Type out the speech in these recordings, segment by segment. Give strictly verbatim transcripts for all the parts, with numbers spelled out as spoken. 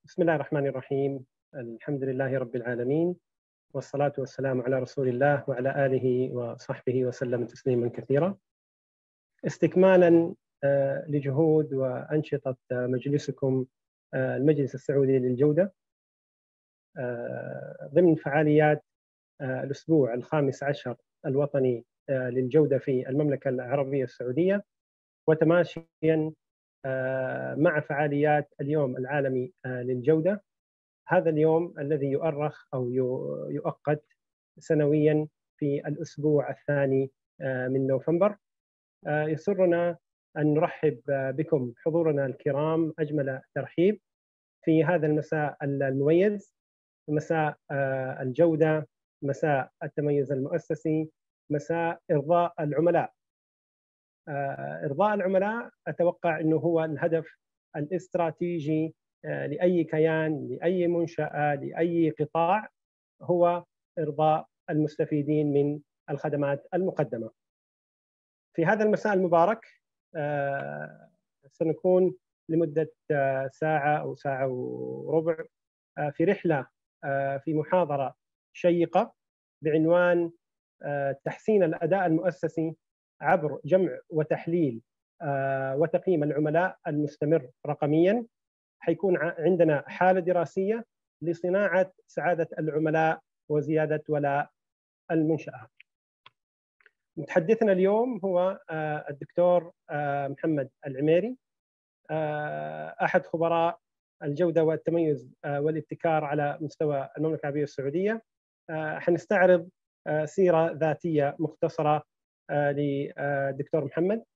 بسم الله الرحمن الرحيم. الحمد لله رب العالمين، والصلاة والسلام على رسول الله وعلى آله وصحبه وسلم تسليما كثيرا. استكمالا لجهود وأنشطة مجلسكم المجلس السعودي للجودة ضمن فعاليات الأسبوع الخامس عشر الوطني للجودة في المملكة العربية السعودية، وتماشيا مع فعاليات اليوم العالمي للجودة، هذا اليوم الذي يؤرخ أو يؤقت سنويا في الأسبوع الثاني من نوفمبر. يسرنا أن نرحب بكم حضورنا الكرام أجمل ترحيب في هذا المساء المميز، مساء الجودة، مساء التميز المؤسسي، مساء إرضاء العملاء. إرضاء العملاء أتوقع أنه هو الهدف الاستراتيجي لأي كيان، لأي منشأة، لأي قطاع، هو إرضاء المستفيدين من الخدمات المقدمة. في هذا المساء المبارك سنكون لمدة ساعة أو ساعة وربع في رحلة في محاضرة شيقة بعنوان تحسين الأداء المؤسسي عبر جمع وتحليل وتقييم العملاء المستمر رقمياً. حيكون عندنا حالة دراسية لصناعة سعادة العملاء وزيادة ولاء المنشأة. متحدثنا اليوم هو الدكتور محمد العميري، أحد خبراء الجودة والتميز والابتكار على مستوى المملكة العربية السعودية. حنستعرض سيرة ذاتية مختصرة للدكتور محمد.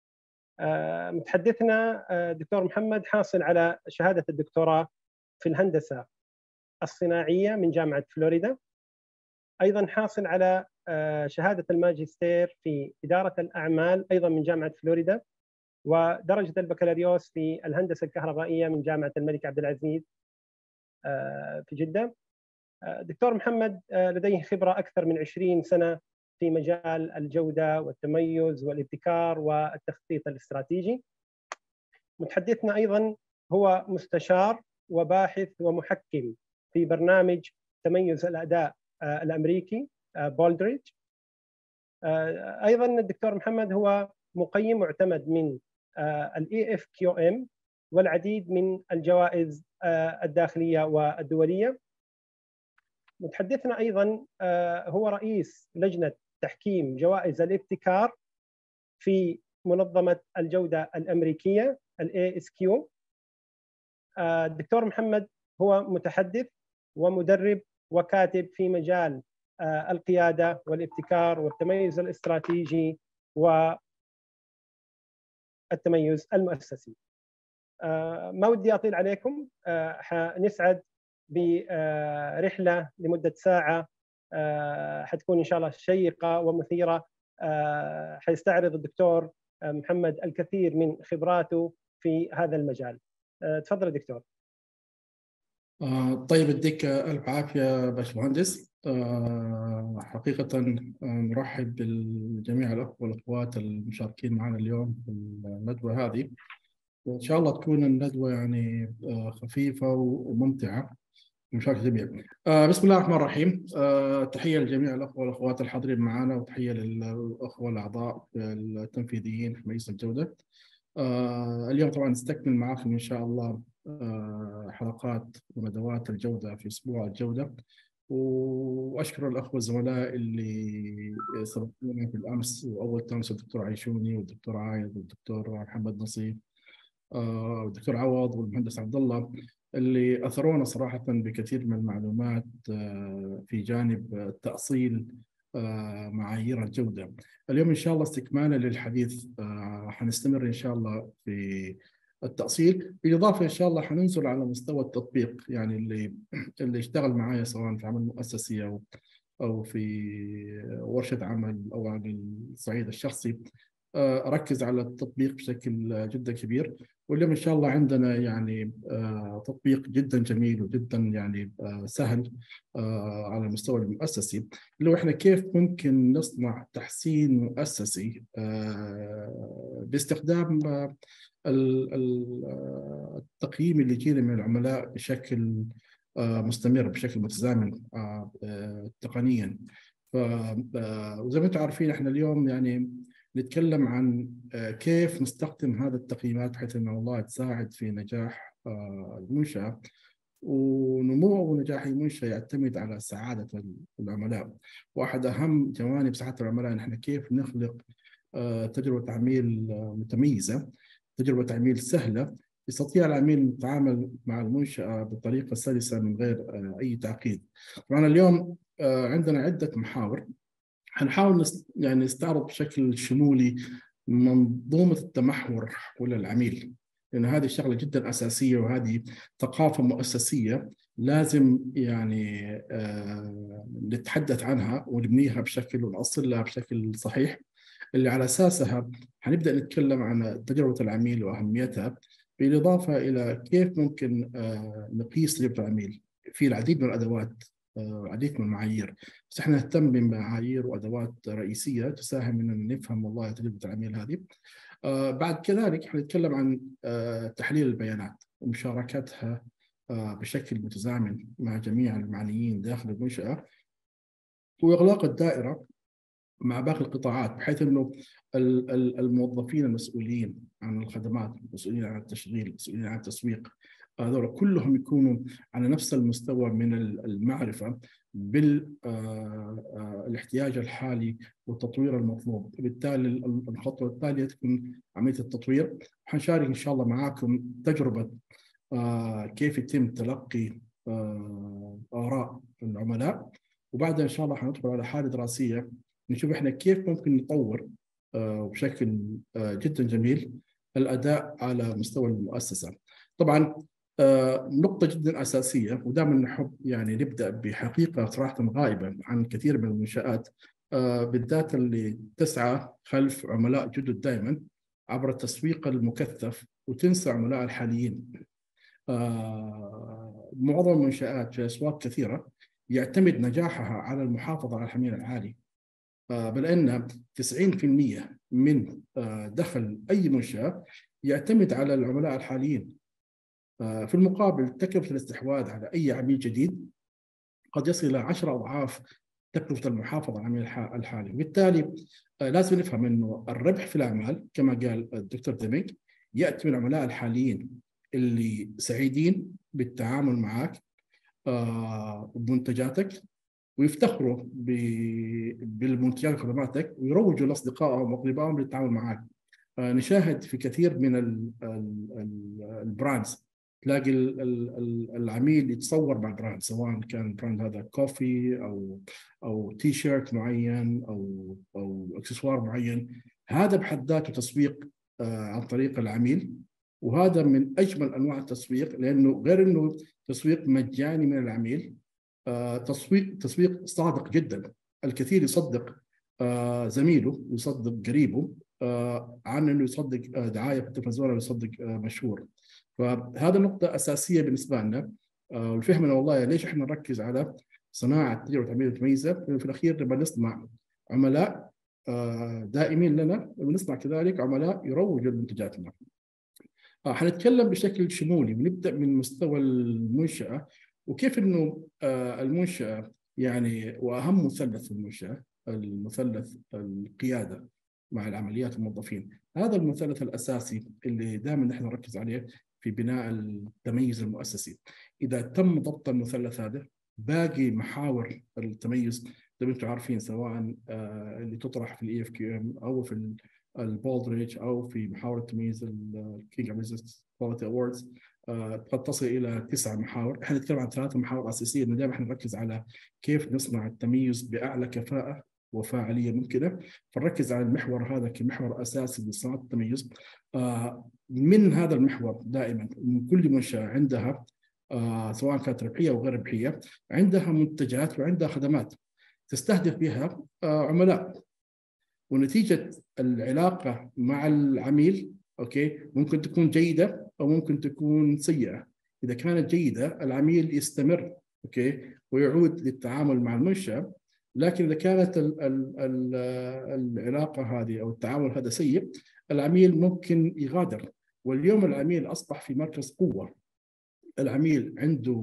متحدثنا دكتور محمد حاصل على شهادة الدكتوراه في الهندسة الصناعية من جامعة فلوريدا، أيضا حاصل على شهادة الماجستير في إدارة الأعمال أيضا من جامعة فلوريدا، ودرجة البكالوريوس في الهندسة الكهربائية من جامعة الملك عبد العزيز في جدة. دكتور محمد لديه خبرة أكثر من عشرين سنة في مجال الجودة والتميز والابتكار والتخطيط الاستراتيجي. متحدثنا أيضا هو مستشار وباحث ومحكم في برنامج تميز الأداء الأمريكي بولدريج. أيضا الدكتور محمد هو مقيم معتمد من ال إي إف كيو إم والعديد من الجوائز الداخلية والدولية. متحدثنا أيضا هو رئيس لجنة تحكيم جوائز الابتكار في منظمة الجودة الأمريكية ال إيه إس كيو. الدكتور محمد هو متحدث ومدرب وكاتب في مجال القيادة والابتكار والتميز الاستراتيجي والتميز المؤسسي. ما ودي أطيل عليكم، حنسعد برحلة لمدة ساعة حتكون إن شاء الله شيقة ومثيرة. حيستعرض الدكتور محمد الكثير من خبراته في هذا المجال. تفضل دكتور. طيب، يديك ألف عافية باشمهندس. حقيقة نرحب بجميع الأخوة والأخوات المشاركين معنا اليوم في الندوة هذه، وإن شاء الله تكون الندوة يعني خفيفة وممتعة بمشاركة الجميع. بسم الله الرحمن الرحيم. تحية لجميع الأخوة والأخوات الحاضرين معنا، وتحية للأخوة الأعضاء التنفيذيين في مجلس الجودة. اليوم طبعا نستكمل معكم إن شاء الله حلقات وندوات الجودة في أسبوع الجودة، وأشكر الأخوة الزملاء اللي سبقونا في الأمس، وأول تونس الدكتور عيشوني والدكتور عايد والدكتور محمد نصيف والدكتور عوض والمهندس عبد الله، اللي أثرونا صراحة بكثير من المعلومات في جانب تأصيل معايير الجودة. اليوم إن شاء الله استكمالا للحديث حنستمر إن شاء الله في التأصيل، بالإضافة إن شاء الله حننزل على مستوى التطبيق، يعني اللي اللي اشتغل معايا سواء في عمل مؤسسي أو أو في ورشة عمل أو على الصعيد الشخصي، أركز على التطبيق بشكل جدا كبير. واليوم إن شاء الله عندنا يعني تطبيق جدا جميل وجدا يعني سهل على المستوى المؤسسي، اللي هو إحنا كيف ممكن نصنع تحسين مؤسسي باستخدام التقييم اللي يجينا من العملاء بشكل مستمر بشكل متزامن تقنيا. وزي ما انتم عارفين احنا اليوم يعني نتكلم عن كيف نستخدم هذا التقييمات بحيث ان والله تساعد في نجاح المنشأة، ونمو ونجاح المنشأة يعتمد على سعادة العملاء. واحد اهم جوانب سعادة العملاء نحن كيف نخلق تجربة عميل متميزة، تجربة عميل سهلة يستطيع العميل يتعامل مع المنشأة بطريقة سلسة من غير أي تعقيد. طبعا اليوم عندنا عدة محاور حنحاول يعني نستعرض بشكل شمولي منظومة التمحور حول العميل، لأن هذه شغلة جدا أساسية وهذه ثقافة مؤسسية لازم يعني نتحدث عنها ونبنيها بشكل ونأصل لها بشكل صحيح، اللي على أساسها حنبدأ نتكلم عن تجربة العميل وأهميتها، بالإضافة إلى كيف ممكن نقيس تجربة العميل في العديد من الأدوات والعديد من المعايير. بس احنا نهتم بمعايير وأدوات رئيسية تساهم إننا نفهم والله تجربة العميل هذه. بعد كذلك حنتكلم عن تحليل البيانات ومشاركتها بشكل متزامن مع جميع المعنيين داخل المنشأة، وإغلاق الدائرة مع باقي القطاعات بحيث انه الموظفين المسؤولين عن الخدمات، المسؤولين عن التشغيل، المسؤولين عن التسويق، هذول كلهم يكونوا على نفس المستوى من المعرفه بالاحتياج الحالي والتطوير المطلوب. بالتالي الخطوه التاليه تكون عمليه التطوير. حنشارك ان شاء الله معاكم تجربه كيف يتم تلقي آراء العملاء، وبعدها ان شاء الله حندخل على حاله دراسيه نشوف احنا كيف ممكن نطور بشكل جدا جميل الاداء على مستوى المؤسسه. طبعا نقطه جدا اساسيه ودائما نحب يعني نبدا بحقيقه صراحه غائبه عن كثير من المنشات، بالذات اللي تسعى خلف عملاء جدد دائما عبر التسويق المكثف وتنسى عملاء الحاليين. معظم المنشآت في اسواق كثيره يعتمد نجاحها على المحافظه على الحميل العالي، بل أن تسعين بالمئة من دخل أي منشأة يعتمد على العملاء الحاليين. في المقابل تكلفة الاستحواذ على أي عميل جديد قد يصل إلى عشرة أضعاف تكلفة المحافظة على العميل الحالي. بالتالي لازم نفهم أنه الربح في الأعمال كما قال الدكتور ديمينج يأتي من العملاء الحاليين اللي سعيدين بالتعامل معك وبمنتجاتك ويفتخروا بالمنتجات وخدماتك ويروجوا لاصدقائهم واقربائهم للتعامل معك. نشاهد في كثير من البراندز تلاقي العميل يتصور مع البراند، سواء كان البراند هذا كوفي او او تي شيرت معين او او اكسسوار معين. هذا بحد ذاته تسويق عن طريق العميل، وهذا من اجمل انواع التسويق، لانه غير انه تسويق مجاني من العميل، تسويق تسويق صادق جدا. الكثير يصدق زميله ويصدق قريبه عن انه يصدق دعايه في التلفزيون او يصدق مشهور. فهذا نقطه اساسيه بالنسبه لنا، والفهمنا والله ليش احنا نركز على صناعه تجربه عميل متميزه، لانه في الاخير نبغى نصنع عملاء دائمين لنا، ونصنع كذلك عملاء يروجوا لمنتجاتنا. حنتكلم بشكل شمولي ونبدا من مستوى المنشاه وكيف انه المنشاه يعني واهم مثلث في المنشاه المثلث القياده مع العمليات الموظفين. هذا المثلث الاساسي اللي دائما نحن نركز عليه في بناء التميز المؤسسي. اذا تم ضبط المثلث هذا باقي محاور التميز زي ما انتم عارفين، سواء اللي تطرح في الاي اف كيو ام او في البولدريج او في محاور التمييز الكينج بزنس كواليتي اووردز، قد تصل الى تسع محاور. احنا نتكلم عن ثلاث محاور اساسيه، انه دائما احنا نركز على كيف نصنع التميز باعلى كفاءه وفاعليه ممكنه، فنركز على المحور هذا كمحور اساسي لصناعه التميز. من هذا المحور دائما من كل منشاه عندها سواء كانت ربحيه او غير ربحيه عندها منتجات وعندها خدمات تستهدف بها عملاء، ونتيجه العلاقه مع العميل اوكي ممكن تكون جيده او ممكن تكون سيئه. اذا كانت جيده العميل يستمر اوكي ويعود للتعامل مع المنشاه، لكن اذا كانت ال ال ال العلاقه هذه او التعامل هذا سيء العميل ممكن يغادر. واليوم العميل أصبح في مركز قوة. العميل عنده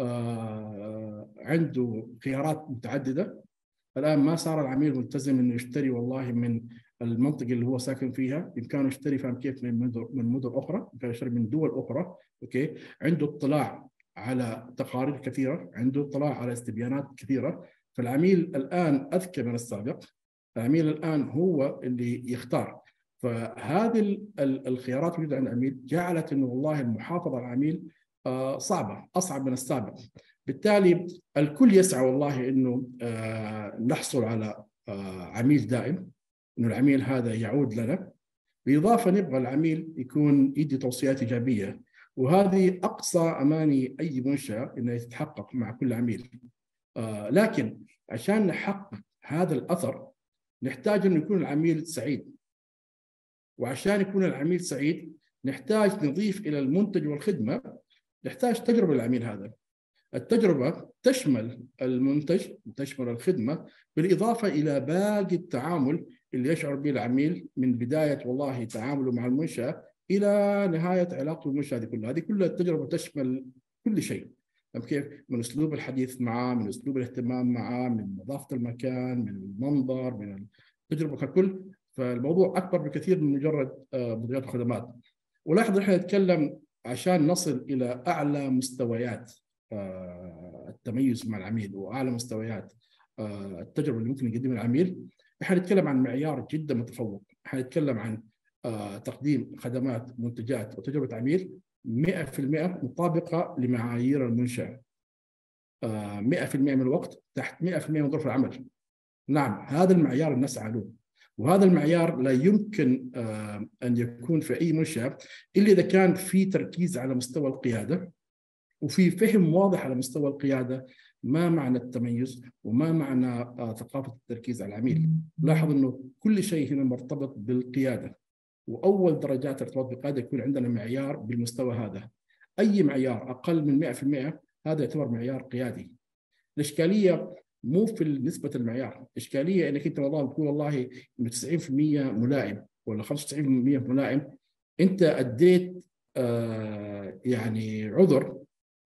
آه عنده خيارات متعددة. الآن ما صار العميل ملتزم إنه يشتري والله من المنطقة اللي هو ساكن فيها، بإمكانه يشتري فاهم كيف من مدن من مدن أخرى، بإمكانه يشتري من دول أخرى. أوكي، عنده اطلاع على تقارير كثيرة، عنده اطلاع على استبيانات كثيرة. فالعميل الآن أذكى من السابق. العميل الآن هو اللي يختار. فهذه الخيارات اللي عند العميل جعلت إنه والله المحافظة على العميل صعبة، أصعب من السابق. بالتالي الكل يسعى والله إنه نحصل على عميل دائم، إنه العميل هذا يعود لنا. بالإضافة نبغى العميل يكون يدي توصيات إيجابية، وهذه أقصى أماني أي منشأة إنها تتحقق مع كل عميل. لكن عشان نحقق هذا الأثر نحتاج إنه يكون العميل سعيد، وعشان يكون العميل سعيد نحتاج نضيف إلى المنتج والخدمة، نحتاج تجربة للعميل هذا. التجربة تشمل المنتج وتشمل الخدمة، بالإضافة إلى باقي التعامل اللي يشعر به العميل من بداية والله تعامله مع المنشأة إلى نهاية علاقته بالمنشأة. هذه كلها هذه كلها التجربة تشمل كل شيء. كيف؟ من أسلوب الحديث معه، من أسلوب الاهتمام معه، من نظافة المكان، من المنظر، من التجربة ككل. فالموضوع أكبر بكثير من مجرد منتجات وخدمات. ولاحظ نحن نتكلم عشان نصل إلى أعلى مستويات التميز مع العميل وأعلى مستويات التجربة اللي ممكن يقدمها العميل، احنا نتكلم عن معيار جدا متفوق. احنا نتكلم عن تقديم خدمات، منتجات وتجربة عميل مئة بالمئة مطابقة لمعايير المنشأة، مئة بالمئة من الوقت تحت مئة بالمئة من ظروف العمل. نعم، هذا المعيار نسعى له، وهذا المعيار لا يمكن أن يكون في أي منشأة إلا إذا كان في تركيز على مستوى القيادة، وفي فهم واضح على مستوى القيادة ما معنى التميز وما معنى ثقافة التركيز على العميل. لاحظ أنه كل شيء هنا مرتبط بالقيادة، وأول درجات ارتباط بالقيادة يكون عندنا معيار بالمستوى هذا. أي معيار أقل من مئة بالمئة هذا يعتبر معيار قيادي. الإشكالية مو في نسبة المعيار، إشكالية إنك أنت والله تقول والله إنه تسعين بالمئة ملائم ولا خمسة وتسعين بالمئة ملائم، أنت أديت آه يعني عذر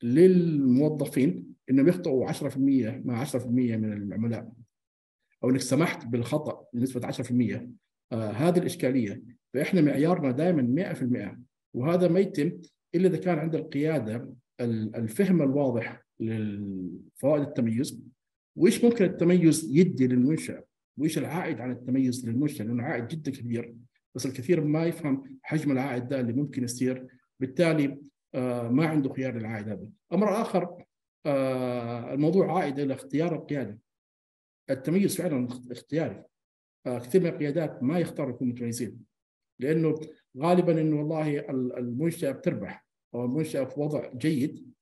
للموظفين انهم يخطئوا عشرة بالمئة مع عشرة بالمئة من العملاء، او انك سمحت بالخطا بنسبه عشرة بالمئة. آه هذه الاشكاليه. فاحنا معيارنا دائما مئة بالمئة، وهذا ما يتم الا اذا كان عند القياده الفهم الواضح للفوائد التميز، وايش ممكن التميز يدي للمنشاه، وايش العائد عن التميز للمنشاه، لانه عائد جدا كبير، بس الكثير ما يفهم حجم العائد ده اللي ممكن يصير. بالتالي آه ما عنده خيار للعائد هذا. أمر آخر، آه الموضوع عائد إلى اختيار القيادة. التميز فعلا اختياري. آه كثير من القيادات ما يختاروا يكونوا متميزين، لأنه غالبا إنه والله المنشأة بتربح أو المنشأة في وضع جيد،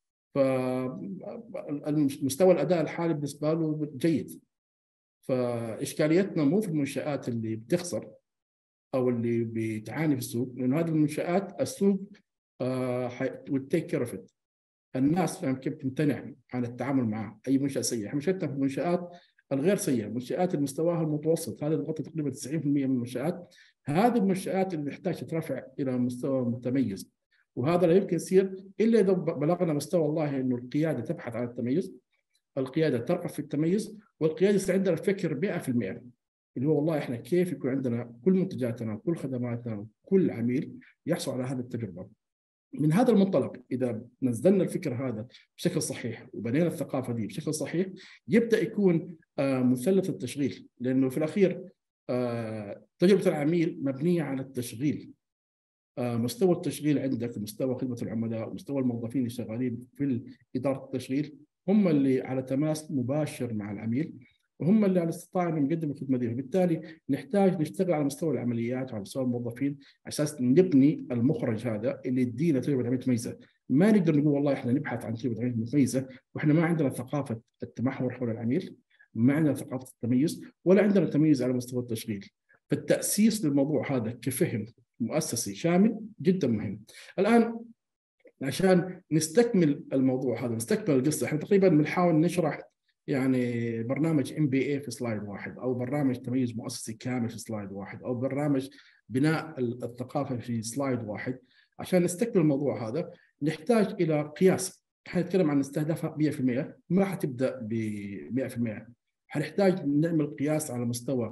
فمستوى الأداء الحالي بالنسبة له جيد. فإشكاليتنا مو في المنشآت اللي بتخسر أو اللي بتعاني في السوق، لأنه هذه المنشآت السوق وتيك كير اوف ات. الناس فاهم كيف تمتنع عن التعامل معه. اي منشاه سيئه، احنا مشكلتنا في المنشات الغير سيئه، منشات مستواها المتوسط، هذا تغطي تقريبا تسعين بالمئة من المنشات. هذه المنشات اللي تحتاج تترفع الى مستوى متميز، وهذا لا يمكن يصير الا اذا بلغنا مستوى والله انه القياده تبحث عن التميز، القياده ترغب في التميز، والقياده يصير عندها الفكر مئة بالمئة اللي هو والله احنا كيف يكون عندنا كل منتجاتنا وكل خدماتنا وكل عميل يحصل على هذه التجربه. من هذا المنطلق إذا نزلنا الفكر هذا بشكل صحيح وبنينا الثقافة دي بشكل صحيح، يبدأ يكون آه مثلث التشغيل. لأنه في الأخير آه تجربة العميل مبنية على التشغيل. آه مستوى التشغيل عندك، مستوى خدمة العملاء، مستوى الموظفين اللي شغالين في إدارة التشغيل، هم اللي على تماس مباشر مع العميل، وهم اللي على استطاعة أن يقدموا الخدمة دي. وبالتالي نحتاج نشتغل على مستوى العمليات وعلى مستوى الموظفين على أساس نبني المخرج هذا اللي يدينا تجربة عملية متميزة. ما نقدر نقول والله إحنا نبحث عن تجربة عملية متميزة وإحنا ما عندنا ثقافة التمحور حول العميل، ما عندنا ثقافة التميز، ولا عندنا تمييز على مستوى التشغيل. فالتأسيس للموضوع هذا كفهم مؤسسي شامل جدا مهم. الآن عشان نستكمل الموضوع هذا، نستكمل القصة، احنا تقريبا بنحاول نشرح يعني برنامج إم بي إيه في سلايد واحد، أو برنامج تميز مؤسسي كامل في سلايد واحد، أو برنامج بناء الثقافة في سلايد واحد. عشان نستكمل الموضوع هذا نحتاج الى قياس. حنتكلم عن استهدافها مئة في المئة، ما حتبدا ب مئة في المئة، حنحتاج نعمل قياس على مستوى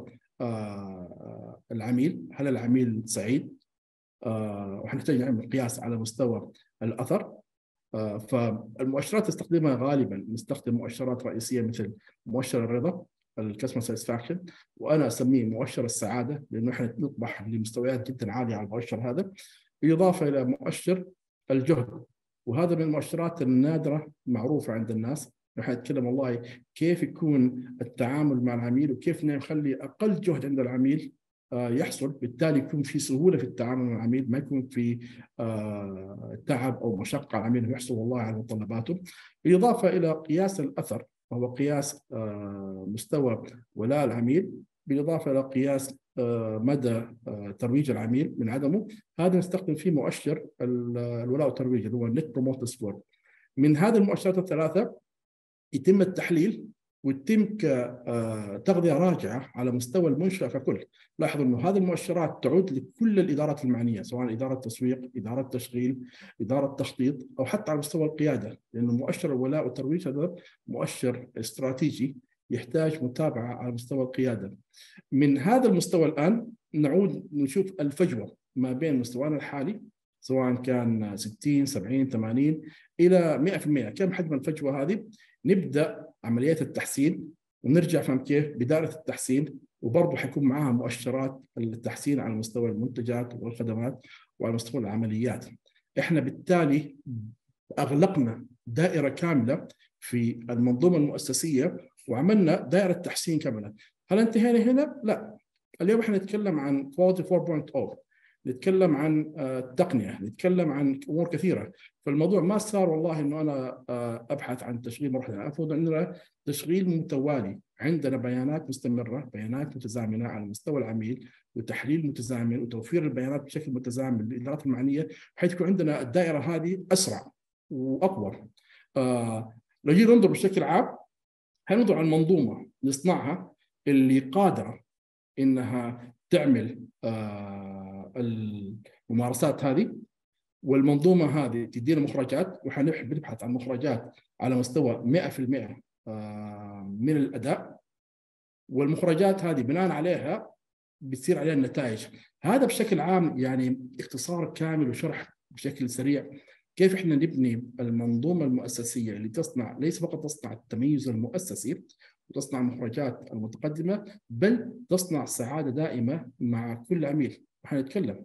آه العميل، هل العميل سعيد؟ آه وحنحتاج نعمل قياس على مستوى الاثر. آه فالمؤشرات تستخدمها غالبا نستخدم مؤشرات رئيسيه مثل مؤشر الرضا، الكاستمر ساتسفاكشن، وانا اسميه مؤشر السعاده لانه احنا نطمح لمستويات جدا عاليه على المؤشر هذا، بالاضافه الى مؤشر الجهد، وهذا من المؤشرات النادره معروفه عند الناس. نحن نتكلم والله كيف يكون التعامل مع العميل وكيف نخلي اقل جهد عند العميل يحصل، بالتالي يكون في سهوله في التعامل مع العميل، ما يكون في تعب او مشقه على العميل يحصل والله على متطلباته. بالاضافه الى قياس الاثر وهو قياس مستوى ولاء العميل، بالاضافه الى قياس مدى ترويج العميل من عدمه. هذا نستخدم فيه مؤشر الولاء والترويج اللي هو النت بروموتر سكور. من هذه المؤشرات الثلاثه يتم التحليل ويتم كتغذيه راجعه على مستوى المنشاه ككل. لاحظوا انه هذه المؤشرات تعود لكل الادارات المعنيه، سواء اداره تسويق، اداره تشغيل، اداره تخطيط، او حتى على مستوى القياده، لانه مؤشر الولاء والترويج هذا مؤشر استراتيجي يحتاج متابعه على مستوى القياده. من هذا المستوى الان نعود نشوف الفجوه ما بين مستوانا الحالي سواء كان ستين سبعين ثمانين الى مئة في المئة، كم حجم الفجوه هذه؟ نبدا عمليات التحسين ونرجع فهم كيف بدايه التحسين، وبرضه حيكون معها مؤشرات التحسين على مستوى المنتجات والخدمات وعلى مستوى العمليات. احنا بالتالي اغلقنا دائره كامله في المنظومه المؤسسيه وعملنا دائره تحسين كامله. هل انتهينا هنا؟ لا. اليوم احنا نتكلم عن كواليتي فور بوينت أو، نتكلم عن التقنيه، نتكلم عن امور كثيره. فالموضوع ما صار والله انه انا ابحث عن تشغيل مرحله، المفروض عندنا تشغيل متوالي، عندنا بيانات مستمره، بيانات متزامنه على مستوى العميل، وتحليل متزامن وتوفير البيانات بشكل متزامن للادارات المعنيه، بحيث يكون عندنا الدائره هذه اسرع واقوى. آه لو جينا ننظر بشكل عام، هننظر على المنظومه نصنعها اللي قادره انها تعمل آه الممارسات هذه، والمنظومه هذه تدينا مخرجات، وحنحب نبحث عن مخرجات على مستوى مئة في المئة آه من الاداء، والمخرجات هذه بناء عليها بتصير عليها النتائج. هذا بشكل عام يعني اختصار كامل وشرح بشكل سريع كيف احنا نبني المنظومه المؤسسيه اللي تصنع، ليس فقط تصنع التميز المؤسسي وتصنع المخرجات المتقدمه، بل تصنع سعاده دائمه مع كل عميل. وحنتكلم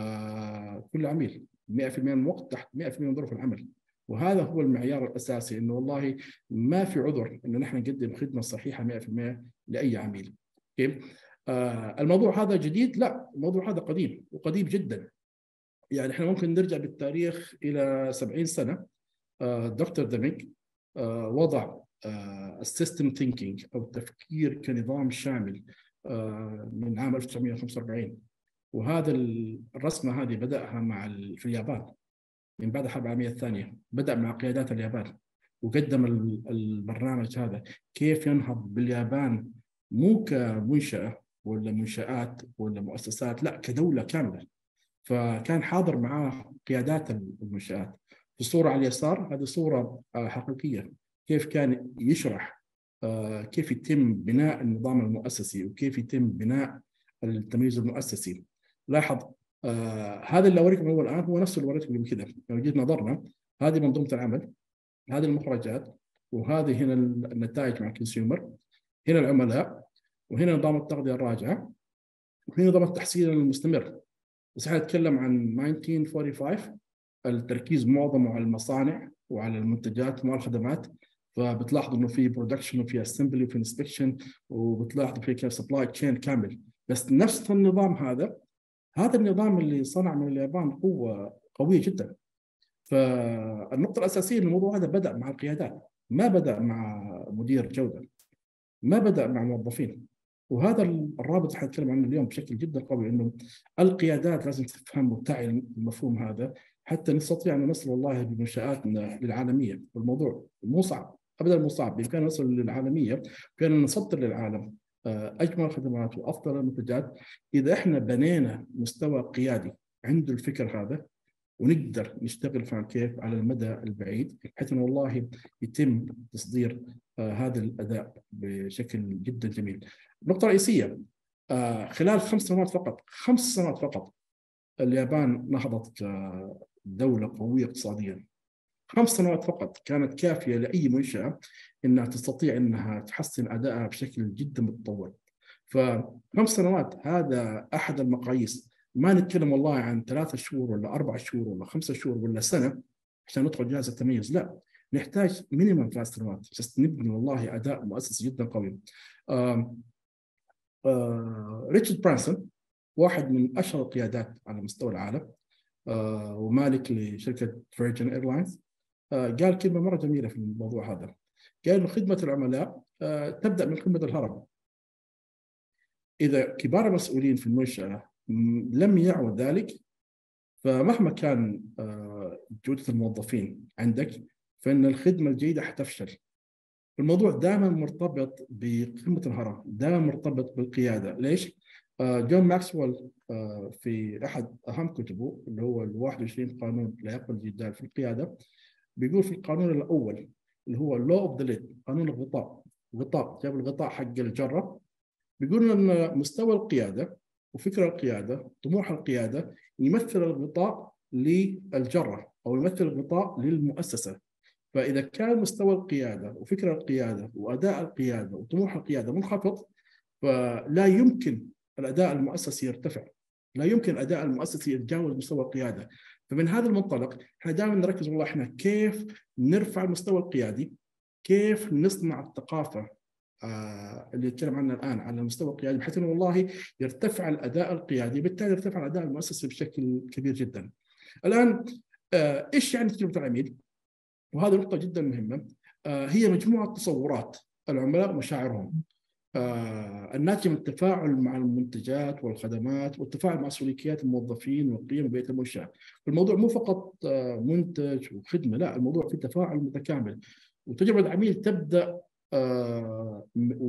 آه كل عميل مئة في المئة من الوقت تحت مئة في المئة من ظروف العمل، وهذا هو المعيار الاساسي، انه والله ما في عذر انه نحن نقدم خدمه صحيحه مئة في المئة لاي عميل. كيف؟ آه الموضوع هذا جديد؟ لا، الموضوع هذا قديم وقديم جدا. يعني احنا ممكن نرجع بالتاريخ الى سبعين سنه. آه دكتور ديمينج آه وضع السيستم ثينكينج او التفكير كنظام شامل آه من عام ألف وتسعمئة وخمسة وأربعين، وهذا الرسمه هذه بداها مع في اليابان من بعد الحرب العالميه الثانيه، بدا مع قيادات اليابان وقدم البرنامج هذا كيف ينهض باليابان، مو كمنشاه ولا منشآت ولا مؤسسات، لا كدوله كامله. فكان حاضر معاه قيادات المنشآت. في الصورة على اليسار هذه صورة حقيقية كيف كان يشرح كيف يتم بناء النظام المؤسسي وكيف يتم بناء التمييز المؤسسي. لاحظ آه هذا اللي أوريكم هو الآن هو نفس اللي أوريكم قبل كده. لو جيت نظرنا، هذه منظومة العمل، هذه المخرجات، وهذه هنا النتائج مع الكونسيومر، هنا العملاء، وهنا نظام التغذية الراجعة، وهنا نظام التحسين المستمر. بس احنا نتكلم عن ألف وتسعمئة وخمسة وأربعين، التركيز معظمه على المصانع وعلى المنتجات وعلى الخدمات. فبتلاحظوا انه في برودكشن وفي اسمبلي وفي انسبكشن، وبتلاحظوا في كيف سبلاي تشين كامل. بس نفس النظام هذا، هذا النظام اللي صنع من اليابان قوه قويه جدا. فالنقطه الاساسيه ان الموضوع هذا بدا مع القيادات، ما بدا مع مدير جوده، ما بدا مع موظفين. وهذا الرابط حنتكلم عنه اليوم بشكل جدا قوي، انه القيادات لازم تفهم وتعي المفهوم هذا حتى نستطيع ان نصل والله بمنشآتنا للعالميه. والموضوع مو صعب ابدا، مو صعب. بامكاننا نصل للعالميه، بامكاننا نصدر للعالم اجمل خدمات وافضل المنتجات اذا احنا بنينا مستوى قيادي عنده الفكر هذا، ونقدر نشتغل فعلا كيف على المدى البعيد، بحيث انه والله يتم تصدير آه هذا الاداء بشكل جدا جميل. نقطه رئيسيه، آه خلال خمس سنوات فقط خمس سنوات فقط اليابان نهضت كدوله قويه اقتصاديا. خمس سنوات فقط كانت كافيه لاي منشاه انها تستطيع انها تحسن ادائها بشكل جدا متطور. فخمس سنوات هذا احد المقاييس. ما نتكلم والله عن ثلاثة شهور ولا أربع شهور ولا خمسة شهور ولا سنة عشان ندخل جائزة تميز، لا، نحتاج مينيمم ثلاث سنوات عشان نبني والله أداء مؤسسي جدا قوي. آه آه ريتشارد برانسون واحد من أشهر القيادات على مستوى العالم، آه ومالك لشركة فيرجن ايرلاينز، آه قال كلمة مرة جميلة في الموضوع هذا. قال إنه خدمة العملاء آه تبدأ من قمة الهرم. إذا كبار المسؤولين في المنشأة لم يعوا ذلك، فمهما كان جودة الموظفين عندك فإن الخدمة الجيدة حتفشل. الموضوع دائما مرتبط بقمة الهرم، دائما مرتبط بالقيادة. ليش؟ جون ماكسويل في أحد أهم كتبه اللي هو ال واحد وعشرين قانون لا يقبل الجدال في القيادة، بيقول في القانون الأول اللي هو law of the lid، قانون الغطاء، غطاء جاب الغطاء حق الجرة، بيقول أن مستوى القيادة وفكر القيادة طموح القيادة يمثل الغطاء للجرة أو يمثل الغطاء للمؤسسة. فإذا كان مستوى القيادة وفكر القيادة وأداء القيادة وطموح القيادة منخفض، فلا يمكن الأداء المؤسسي يرتفع، لا يمكن الأداء المؤسسي يتجاوز مستوى القيادة. فمن هذا المنطلق احنا دائما نركز والله احنا كيف نرفع المستوى القيادي، كيف نصنع الثقافة آه اللي نتكلم عنها الآن على المستوى القيادي، بحيث انه والله يرتفع الأداء القيادي، بالتالي يرتفع الأداء المؤسسي بشكل كبير جدا. الآن آه ايش يعني تجربة العميل؟ وهذه نقطة جدا مهمة. آه هي مجموعة تصورات العملاء ومشاعرهم آه الناتجة من التفاعل مع المنتجات والخدمات والتفاعل مع سلوكيات الموظفين وقيم بيئة المنشأة. الموضوع مو فقط آه منتج وخدمة، لا، الموضوع في تفاعل متكامل. وتجربة العميل تبدأ آه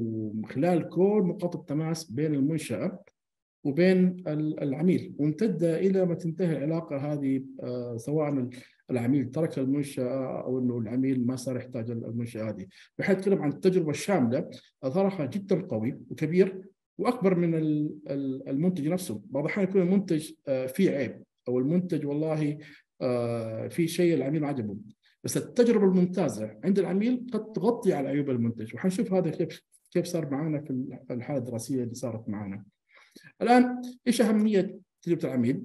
وخلال كل نقاط التماس بين المنشأة وبين العميل، وممتدة إلى ما تنتهي العلاقة هذه، آه سواء العميل ترك المنشأة أو أنه العميل ما صار يحتاج المنشأة هذه. بحيث نتكلم عن التجربة الشاملة، أثرها جدا قوي وكبير وأكبر من المنتج نفسه. بعض الأحيان يكون المنتج آه فيه عيب، أو المنتج والله آه في شيء العميل عجبه، بس التجربة الممتازة عند العميل قد تغطي على عيوب المنتج. وحنشوف هذا كيف كيف صار معنا في الحالة الدراسية اللي صارت معنا. الآن إيش أهمية تجربة العميل؟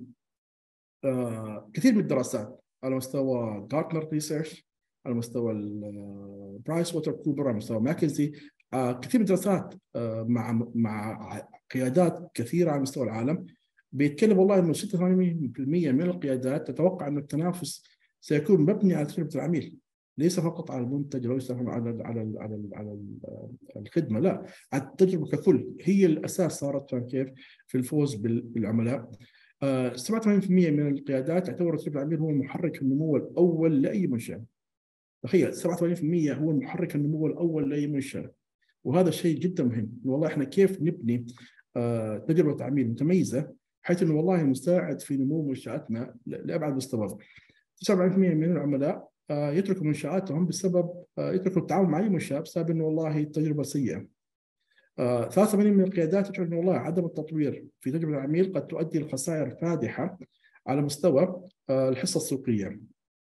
آه كثير من الدراسات على مستوى جارتنر ريسيرش، على مستوى برايس ووتر كوبر، على مستوى ماكنزي، آه كثير من الدراسات آه مع مع قيادات كثيرة على مستوى العالم بيتكلم والله إنه ستة وثمانين بالمئة من القيادات تتوقع أن التنافس سيكون مبني على تجربة العميل، ليس فقط على المنتج، ليس فقط على ال على ال على ال على الخدمة، لا، على التجربة ككل. هي الأساس صارت كيف في الفوز بالعملاء. آه سبعة وثمانين بالمئة من القيادات تعتبر تجربة العميل هو محرك النمو الأول لأي منشأة. تخيل سبعة وثمانين بالمئة هو محرك النمو الأول لأي منشأة. وهذا شيء جدا مهم، والله احنا كيف نبني آه تجربة عميل متميزة بحيث انه والله نساعد في نمو منشآتنا لأبعد مستوى. تسعة وأربعين بالمئة من العملاء آه يتركوا منشآتهم بسبب آه يتركوا التعاون مع أي منشأة بسبب انه والله التجربة سيئة. آه ثلاثة وثمانين من القيادات تشعر انه والله عدم التطوير في تجربة العميل قد تؤدي لخسائر فادحة على مستوى آه الحصة السوقية.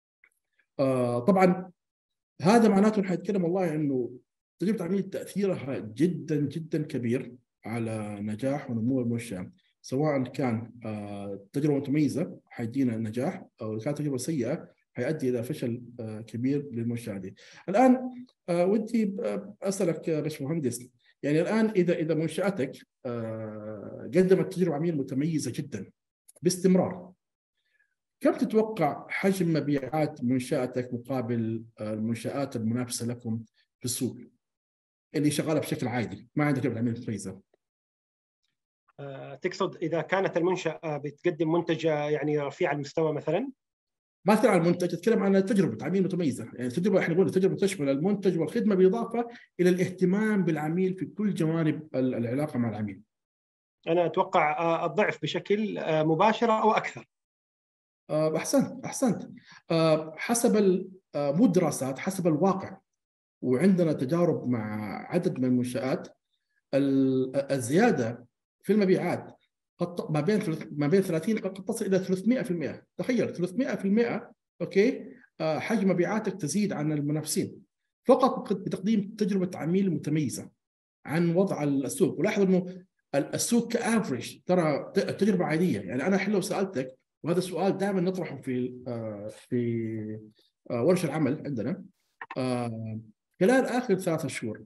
آه طبعا هذا معناته حيتكلم والله انه تجربة العميل تأثيرها جدا جدا كبير على نجاح ونمو المنشأة، سواء كان آه تجربة متميزة حيدينا نجاح، أو كانت تجربة سيئة حيؤدي إلى فشل آه كبير للمنشأة دي. الآن آه ودي أسألك يا باشمهندس، يعني الآن إذا إذا منشأتك آه قدمت تجربة عميل متميزة جدا باستمرار، كم تتوقع حجم مبيعات منشأتك مقابل المنشآت المنافسة لكم في السوق اللي شغالة بشكل عادي ما عندها تجربة عميل متميزة؟ تقصد إذا كانت المنشأة بتقدم منتج يعني رفيع المستوى مثلا؟ ما أتكلم عن المنتج، أتكلم عن تجربة عميل متميزة. يعني تجربة احنا نقول تجربة تشمل المنتج والخدمة بالإضافة إلى الاهتمام بالعميل في كل جوانب العلاقة مع العميل. أنا أتوقع الضعف بشكل مباشر أو أكثر. آه، احسنت احسنت. آه، حسب ال- آه، مو الدراسات، حسب الواقع. وعندنا تجارب مع عدد من المنشآت. ال- الزياده في المبيعات قد ما بين ثلاث- ما بين ثلاثين قد تصل الى ثلاثمئة بالمئة. تخيل ثلاثمئة بالمئة. اوكي. آه، حجم مبيعاتك تزيد عن المنافسين فقط بتقديم تجربه عميل متميزه عن وضع السوق. ولاحظ انه السوق كافريج ترى تجربه عاديه. يعني انا لو سالتك، وهذا السؤال دائما نطرحه في آه، في آه، ورش العمل عندنا، آه، خلال اخر ثلاثة شهور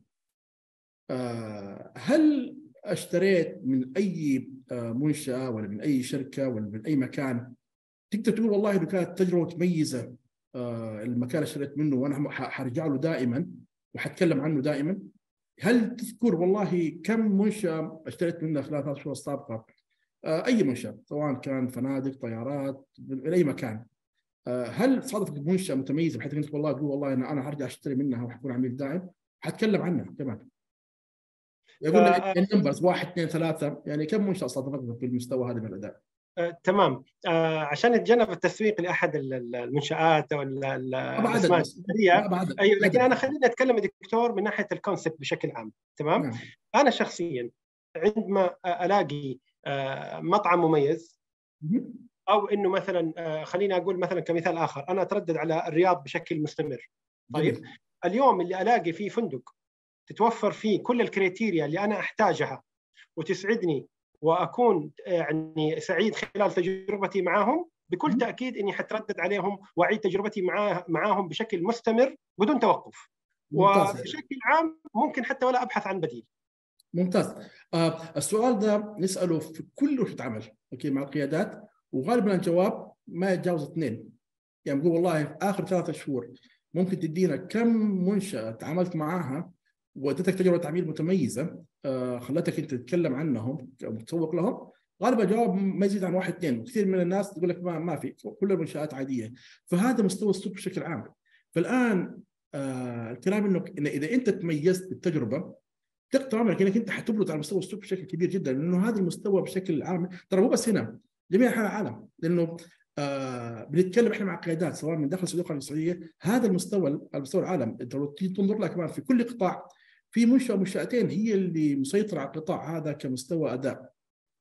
آه، هل اشتريت من اي آه، منشاه ولا من اي شركه ولا من اي مكان تقدر تقول والله انه كانت تجربه متميزه، آه، المكان اللي اشتريت منه وانا حرجع له دائما وحتكلم عنه دائما؟ هل تذكر والله كم منشأة اشتريت منها خلال ثلاث شهور السابقة؟ آه، أي منشأة، سواء كان فنادق، طيارات، من أي مكان. آه، هل صادفت منشأة متميزة بحيث أنت والله تقول والله أنا أنا هرجع أشتري منها وحكون عميل دائم؟ حتكلم عنها كمان. يقول لك آه النمبرز واحد اثنين ثلاثة، يعني كم منشأة صادفتك بالمستوى هذا من الأداء؟ آه تمام. آه عشان نتجنب التسويق لاحد المنشات او ال- ال- ما بعدد الاسماء بس. ما التجاريه. بعدد ايوه، لكن انا عدد. خليني اتكلم يا دكتور من ناحيه الكونسبت بشكل عام. تمام. نعم. انا شخصيا عندما الاقي آه مطعم مميز، مهم. او انه مثلا آه خليني اقول مثلا كمثال اخر، انا اتردد على الرياض بشكل مستمر. طيب، جميل. اليوم اللي الاقي فيه فندق تتوفر فيه كل الكريتيريا اللي انا احتاجها وتسعدني واكون يعني سعيد خلال تجربتي معهم، بكل مهم. تاكيد اني حتردد عليهم واعيد تجربتي معاه معاهم بشكل مستمر بدون توقف. ممتاز. وبشكل عام ممكن حتى ولا ابحث عن بديل. ممتاز. آه السؤال ده نسأله في كل ورشة عمل اوكي مع القيادات، وغالبا الجواب ما يتجاوز اثنين. يعني بقول والله في اخر ثلاثة شهور ممكن تدينا كم منشأة تعاملت معاها وادتك تجربة عميل متميزة، آه خلتك انت تتكلم عنهم وتسوق لهم. غالبا الجواب ما يزيد عن واحد اثنين، وكثير من الناس تقول لك ما ما في، كل المنشآت عادية. فهذا مستوى السوق بشكل عام. فالان آه الكلام انه إن اذا انت تميزت بالتجربة تقطع عمرك انك انت حتبرز على مستوى السوق بشكل كبير جدا، لانه هذا المستوى بشكل عام ترى مو بس هنا، جميع انحاء العالم. لانه آه بنتكلم احنا مع قيادات سواء من داخل السعوديه او السعوديه، هذا المستوى على مستوى العالم. انت لو تيجي تنظر لها كمان في كل قطاع في منشاه منشاتين هي اللي مسيطره على القطاع هذا كمستوى اداء.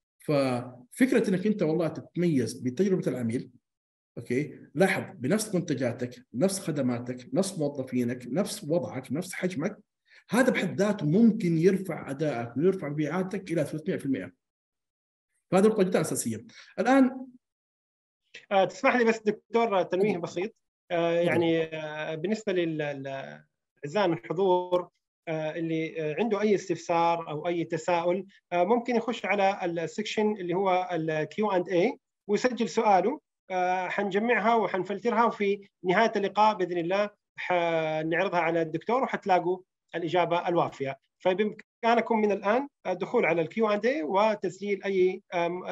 ففكره انك انت والله تتميز بتجربه العميل، اوكي، لاحظ بنفس منتجاتك، نفس خدماتك، نفس موظفينك، نفس وضعك، نفس حجمك، هذا بحد ذاته ممكن يرفع ادائك ويرفع مبيعاتك الى ثلاثمئة بالمئة. فهذه نقطه جدا اساسيه. الان آه تسمح لي بس دكتور تنويه بسيط. آه تفضل. يعني آه بالنسبه للاعزاء الحضور آه اللي آه عنده اي استفسار او اي تساؤل، آه ممكن يخش على السكشن اللي هو الكيو اند اي ويسجل سؤاله. آه حنجمعها وحنفلترها، وفي نهايه اللقاء باذن الله حنعرضها على الدكتور وحتلاقوا الاجابه الوافيه. فبامكانكم من الان الدخول على الكيو اند اي وتسجيل اي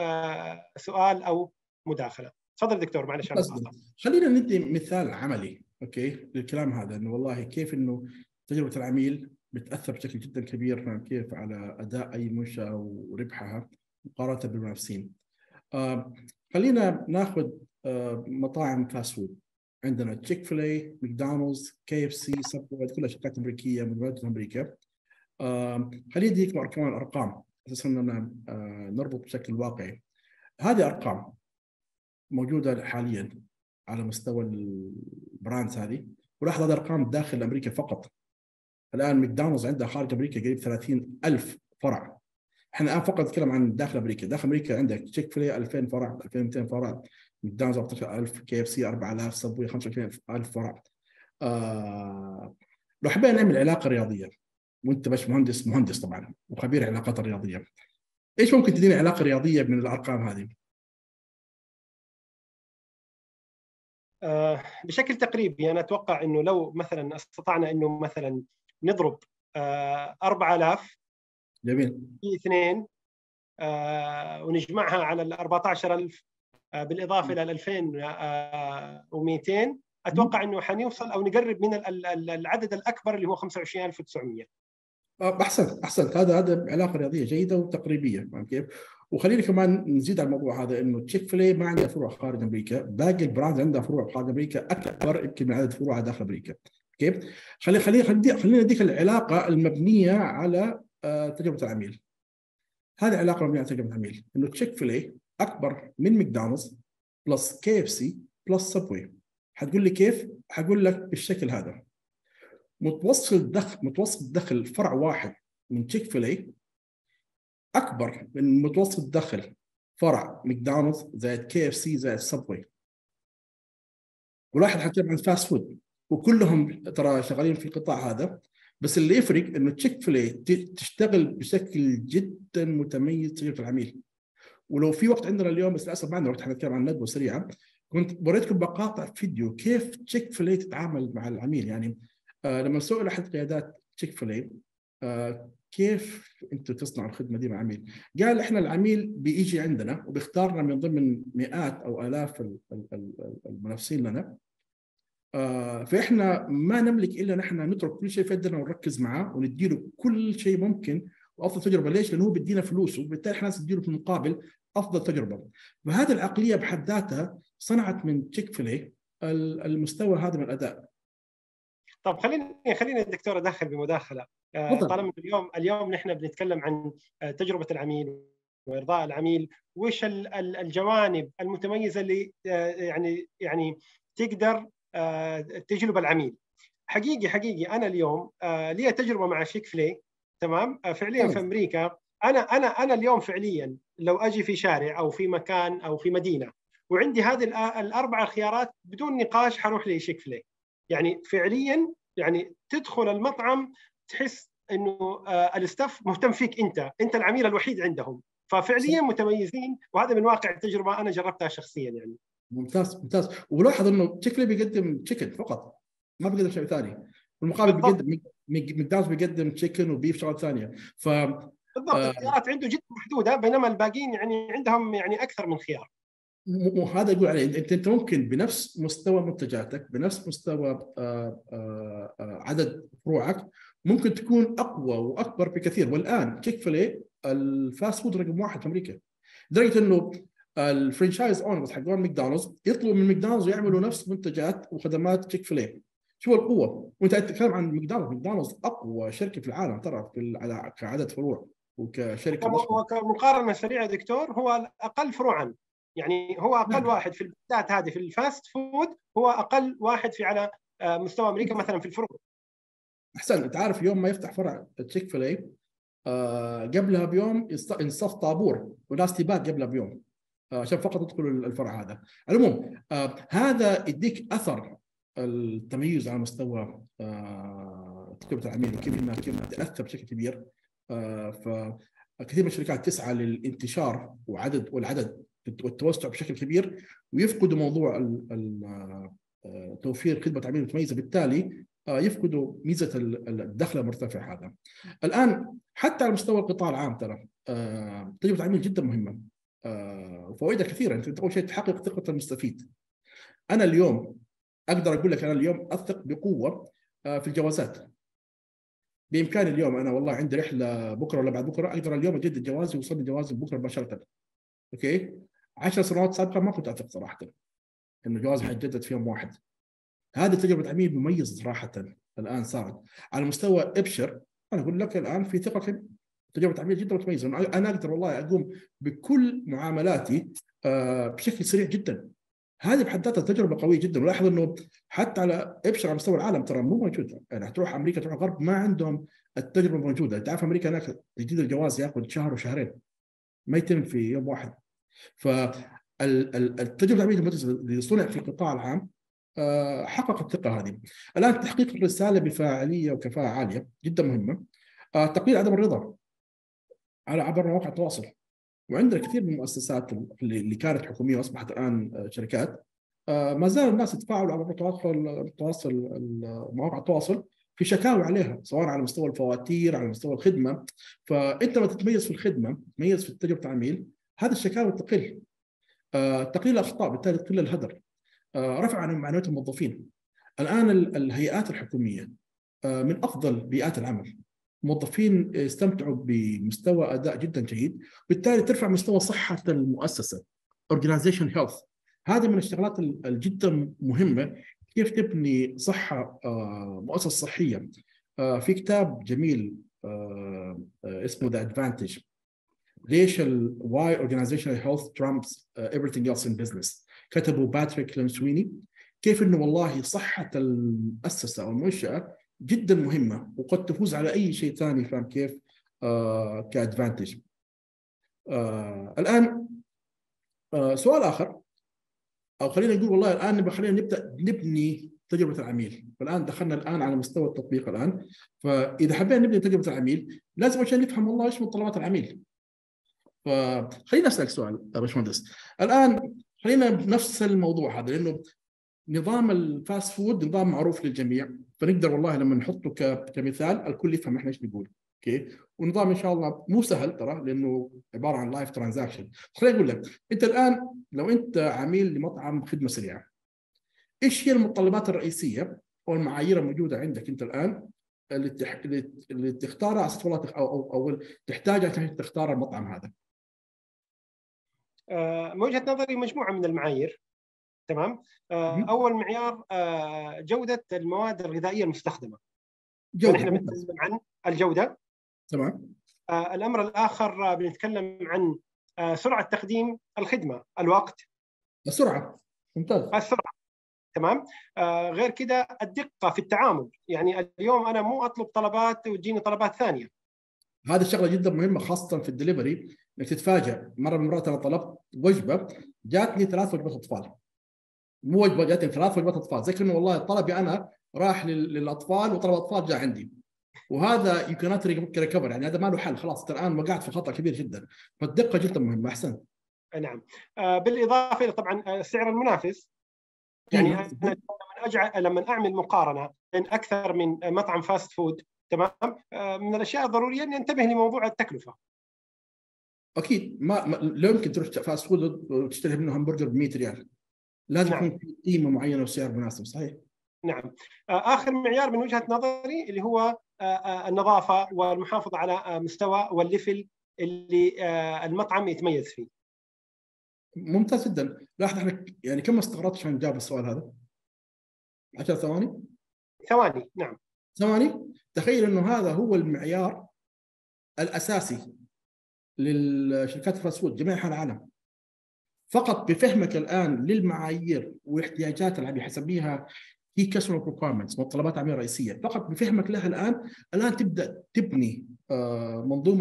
سؤال او مداخله. تفضل دكتور، معلش على المقاطعه. خلينا ندي مثال عملي اوكي للكلام هذا، انه والله كيف انه تجربه العميل بتاثر بشكل جدا كبير كيف على اداء اي منشاه وربحها مقارنه بالمنافسين. آه خلينا ناخذ آه مطاعم فاست فود. عندنا تشيك فيلي، ماكدونالدز، كي اف سي، سبوي، كلها شركات امريكيه من امريكا. آه خليني اديك كمان ارقام اساسا اننا آه نربط بشكل واقعي. هذه ارقام موجوده حاليا على مستوى البراندز هذه، ولاحظ هذه ارقام داخل امريكا فقط. الان ماكدونالدز عندها خارج امريكا قريب ثلاثين ألف فرع. احنا الان فقط نتكلم عن داخل امريكا. داخل امريكا عندك تشيك فيلي ألفين فرع، ألفين ومئتين فرع، ماكدونالدز أربعة عشر ألف، كي اف سي أربعة آلاف، سبوي خمسة وعشرين ألف فرع. آه لو حبينا نعمل علاقه رياضيه، وانت باش مهندس مهندس طبعا وخبير علاقات الرياضيه، ايش ممكن تديني علاقه رياضيه من الارقام هذه؟ آه بشكل تقريبي انا اتوقع انه لو مثلا استطعنا انه مثلا نضرب آه أربعة آلاف جميل. في اثنين آه ونجمعها على ال أربعة عشر ألف آه بالاضافه الى ال ألفين ومئتين، اتوقع انه حنوصل او نقرب من العدد الاكبر اللي هو خمسة وعشرين ألف وتسعمئة. احسنت احسنت. هذا هذا علاقه رياضيه جيده وتقريبيه، فاهم كيف؟ وخليني كمان نزيد على الموضوع هذا، انه تشيك فيل ما عندها فروع خارج امريكا، باقي البراند عندها فروع خارج امريكا اكبر يمكن من عدد فروعها داخل امريكا. كيف؟ خلي خلي خلينا نديك العلاقه المبنيه على آه تجربه العميل. هذه علاقه مبنيه على تجربه العميل، انه تشيك فيل اكبر من ماكدونالدز بلس كي اف سي بلس سبوي. حتقول لي كيف؟ حقول لك بالشكل هذا. متوسط الدخل متوسط الدخل فرع واحد من تشيك فيل اكبر من متوسط الدخل فرع ماكدونالدز زائد كي اف سي زائد سبوي. ولاحظ حتى عن فاست فود وكلهم ترى شغالين في القطاع هذا، بس اللي يفرق انه تشيك فيل تشتغل بشكل جدا متميز تجربه العميل. ولو في وقت عندنا اليوم، بس للاسف ما عندنا وقت، حنتكلم عن ندوه سريعه، كنت وريتكم مقاطع فيديو كيف تشيك فيل تتعامل مع العميل. يعني آه لما سئل احد قيادات تشيك فيل آه كيف انتم تصنعوا الخدمه دي مع العميل؟ قال احنا العميل بيجي عندنا وبيختارنا من ضمن مئات او الاف المنافسين لنا، آه فاحنا ما نملك الا نحن نترك كل شيء في يدنا ونركز معاه ونديله كل شيء ممكن وافضل تجربه. ليش؟ لانه هو بيدينا فلوس، وبالتالي احنا نديله في المقابل افضل تجربه. فهذه العقليه بحد ذاتها صنعت من تشيك فيل المستوى هذا من الاداء. طب خليني خليني الدكتور ادخل بمداخله. طالما اليوم اليوم نحن بنتكلم عن تجربه العميل وارضاء العميل، وش الجوانب المتميزه اللي يعني يعني تقدر تجلب العميل. حقيقي حقيقي انا اليوم لي تجربه مع تشيك فيل، تمام؟ فعليا في امريكا انا انا انا اليوم فعليا لو اجي في شارع او في مكان او في مدينه وعندي هذه الاربع خيارات بدون نقاش حروح لتشيك فيل. يعني فعليا يعني تدخل المطعم تحس انه الاستاف مهتم فيك، انت انت العميل الوحيد عندهم، ففعليا متميزين، وهذا من واقع التجربه انا جربتها شخصيا يعني. ممتاز ممتاز. ولاحظ انه تشيك فيل بيقدم تشيكن فقط، ما بيقدم شيء ثاني. بالمقابل بيقدم ماكدونالدز بيقدم تشيكن وبيف شغلات ثانيه. ف بالضبط الخيارات عنده جدا محدوده، بينما الباقيين يعني عندهم يعني اكثر من خيار. وهذا يقول عليه انت انت ممكن بنفس مستوى منتجاتك، بنفس مستوى آآ آآ عدد فروعك، ممكن تكون اقوى واكبر بكثير. والان تشيك فيل الفاست فود رقم واحد في امريكا، لدرجه انه الفرنشايز اونرز حقون ماكدونالدز يطلبوا من ماكدونالدز يعملوا نفس منتجات وخدمات تشيك فيل. شو القوه؟ وانت تتكلم عن ماكدونالدز، ماكدونالدز اقوى شركه في العالم ترى في كعدد فروع وكشركه ضخمه. وكمقارنه سريعه دكتور، هو اقل فروعا، يعني هو اقل نعم. واحد في البلدات هذه في الفاست فود، هو اقل واحد في على مستوى امريكا مثلا في الفروع. احسن. انت عارف يوم ما يفتح فرع تشيك فيل آه قبلها بيوم ينصف طابور وناس تبات قبلها بيوم آه عشان فقط يدخلوا الفرع هذا. العموم آه هذا يديك اثر التميز على مستوى آه تجربه العميل وكيف انها كيف تاثر بشكل كبير. آه فكثير من الشركات تسعى للانتشار وعدد والعدد والتوسع بشكل كبير، ويفقدوا موضوع توفير خدمه عميل متميزه، بالتالي يفقدوا ميزه الدخل المرتفع هذا. الان حتى على مستوى القطاع العام ترى تجربه العميل جدا مهمه وفوائدها كثيره. انت اول شيء تحقق ثقه المستفيد. انا اليوم اقدر اقول لك انا اليوم اثق بقوه في الجوازات. بامكاني اليوم انا والله عندي رحله بكره ولا بعد بكره، اقدر اليوم اجدد جوازي ويوصلني جوازي بكره مباشره. اوكي، عشر سنوات سابقه ما كنت اثق صراحه انه جوازي حيتجدد في يوم واحد. هذه تجربه عميل مميزه صراحه الان صارت على مستوى ابشر. انا اقول لك الان في ثقه، تجربه عميل جدا متميزه. انا اقدر والله اقوم بكل معاملاتي بشكل سريع جدا. هذه بحد ذاتها تجربه قويه جدا. ولاحظ انه حتى على ابشر على مستوى العالم ترى مو موجود. يعني تروح امريكا تروح الغرب ما عندهم التجربه موجوده. انت عارف امريكا هناك تجديد الجواز ياخذ شهر وشهرين، ما يتم في يوم واحد. فالتجربه العميل اللي صنع في القطاع العام حقق الثقه هذه. الان تحقيق الرساله بفاعليه وكفاءه عاليه جدا مهمه. تقليل عدم الرضا على عبر مواقع التواصل. وعندنا كثير من المؤسسات اللي كانت حكوميه واصبحت الان شركات ما زال الناس يتفاعلوا على التواصل التواصل مواقع التواصل في شكاوى عليها، سواء على مستوى الفواتير على مستوى الخدمه. فانت ما تتميز في الخدمه، تتميز في تجربه العميل، هذه الشكاوى تقل. تقليل الاخطاء بالتالي تقل الهدر. رفع عن معنويات الموظفين. الان الهيئات الحكوميه من افضل بيئات العمل. موظفين يستمتعوا بمستوى اداء جدا جيد، بالتالي ترفع مستوى صحه المؤسسه organization health. هذه من الشغلات الجدا مهمه، كيف تبني صحه مؤسسه صحيه. في كتاب جميل اسمه The Advantage، ليش ال why organizational health trumps everything else in business، كتبه باتريك لمسويني. كيف انه والله صحه المؤسسه او المنشاه جدا مهمه وقد تفوز على اي شيء ثاني، فاهم كيف؟ آه كادفانتج. آه الان آه سؤال اخر، او خلينا نقول والله الان خلينا نبدا نبني تجربه العميل. فالان دخلنا الان على مستوى التطبيق الان، فاذا حبينا نبني تجربه العميل لازم عشان نفهم والله ايش متطلبات العميل. فخلينا اسالك سؤال يا باشمهندس، الان خلينا بنفس الموضوع هذا، لانه نظام الفاست فود نظام معروف للجميع، فنقدر والله لما نحطه كمثال الكل يفهم احنا ايش بنقول. اوكي، ونظام ان شاء الله مو سهل ترى، لانه عباره عن لايف ترانزاكشن. خليني اقول لك، انت الان لو انت عميل لمطعم خدمه سريعه، ايش هي المتطلبات الرئيسيه او المعايير الموجوده عندك انت الان اللي تح... اللي تختارها اساس والله تخ... او او, أو تحتاجها عشان تختار المطعم هذا؟ آه، من وجهه نظري مجموعه من المعايير. تمام. آه، اول معيار آه، جوده المواد الغذائيه المستخدمه. جوده، نحن بنتكلم عن الجوده. تمام. آه، الامر الاخر آه، بنتكلم عن آه، سرعه تقديم الخدمه، الوقت، السرعه. ممتاز. السرعه. تمام. آه، غير كده الدقه في التعامل، يعني اليوم انا مو اطلب طلبات وتجيني طلبات ثانيه. هذه الشغله جدا مهمه خاصه في الدليفري، انك تتفاجئ. مره من المرات انا طلبت وجبه جاتني ثلاث وجبات اطفال، مو وجبه جاتني ثلاث وجبات اطفال، زي كانه والله طلبي انا راح للاطفال وطلب اطفال جاء عندي، وهذا يمكن ريكفر، يعني هذا ما له حل، خلاص الان وقعت في خطا كبير جدا. فالدقه جدا مهمه. احسنت. نعم. آه، بالاضافه الى طبعا السعر المنافس. يعني انا لما اجعل لما اعمل مقارنه بين اكثر من مطعم فاست فود، تمام، من الاشياء الضروريه اني انتبه لموضوع التكلفه. اكيد ما, ما لا يمكن تروح فاست فود وتشتري منه همبرجر ب مئة ريال، لازم يكون نعم. في قيمه معينه وسعر مناسب. صحيح. نعم. اخر معيار من وجهه نظري اللي هو النظافه والمحافظه على مستوى والليفل اللي المطعم يتميز فيه. ممتاز جدا. لاحظ احنا يعني كم استغرقت عشان نجاوب السؤال هذا؟ عشر ثواني. ثواني. نعم، ثواني. تخيل انه هذا هو المعيار الاساسي للشركات الفاست فود جميع انحاء العالم. فقط بفهمك الان للمعايير واحتياجات العميل، حسميها كي كاستمر ريكوايرمنتس، متطلبات العميل الرئيسيه، فقط بفهمك لها الان الان تبدا تبني منظومه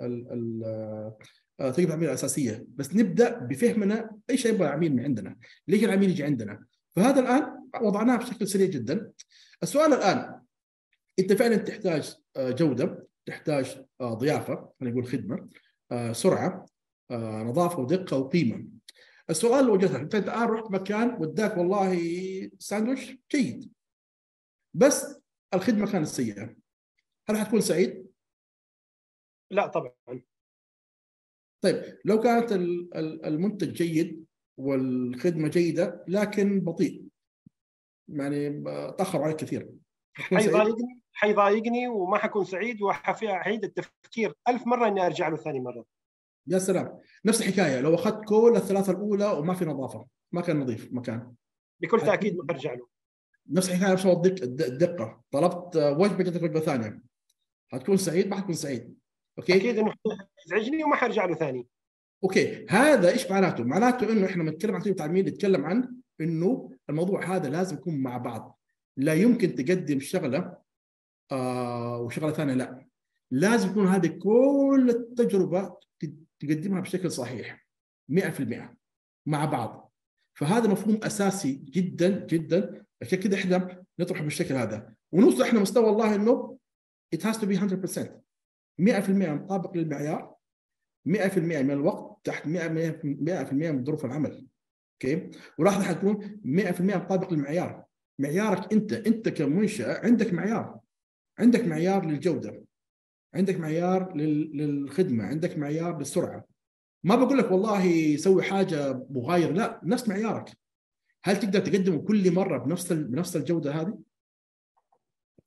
تجربه العميل الاساسيه. بس نبدا بفهمنا ايش يبغى العميل من عندنا، ليش العميل يجي عندنا. فهذا الان وضعناه بشكل سريع جدا. السؤال الان، انت فعلا تحتاج جوده، تحتاج ضيافه، خلينا نقول خدمه، سرعه، نظافه ودقه وقيمه. السؤال اللي وجهته، انت الان رحت مكان وداك والله ساندويتش جيد بس الخدمه كانت سيئه، هل حتكون سعيد؟ لا طبعا. طيب لو كانت المنتج جيد والخدمه جيده لكن بطيء، يعني تاخر عليك كثير، حيضايقني حيضايقني وما حكون سعيد، وحعيد التفكير ألف مره اني ارجع له ثاني مره. يا سلام. نفس الحكايه لو اخذت كل الثلاثه الاولى وما في نظافه، ما كان نظيف مكان، بكل تاكيد ما ارجع له. نفس الحكايه نفس الدقه، طلبت وجبه جاتك وجبه ثانيه، حتكون سعيد؟ ما حتكون سعيد. اوكي، اكيد انه يزعجني وما حرجع له ثاني. اوكي، هذا ايش معناته؟ معناته انه احنا بنتكلم عن تجربه العميل، نتكلم عن انه الموضوع هذا لازم يكون مع بعض. لا يمكن تقدم شغله آه وشغله ثانيه، لا، لازم يكون هذه كل التجربه تقدمها بشكل صحيح مئة في المئة مع بعض. فهذا مفهوم اساسي جدا جدا، عشان كذا احنا نطرحه بالشكل هذا ونوصل احنا مستوى والله انه it has to be one hundred percent مئة في المئة مطابق للمعيار، مئة في المئة من الوقت تحت مئة في المئة من ظروف العمل. اوكي، ولاحظ حتكون مئة في المئة مطابق للمعيار. معيارك انت انت كمنشأة عندك معيار، عندك معيار للجودة، عندك معيار للخدمة، عندك معيار للسرعة. ما بقول لك والله سوي حاجة مغاير، لا، نفس معيارك. هل تقدر تقدمه كل مرة بنفس بنفس الجودة هذه؟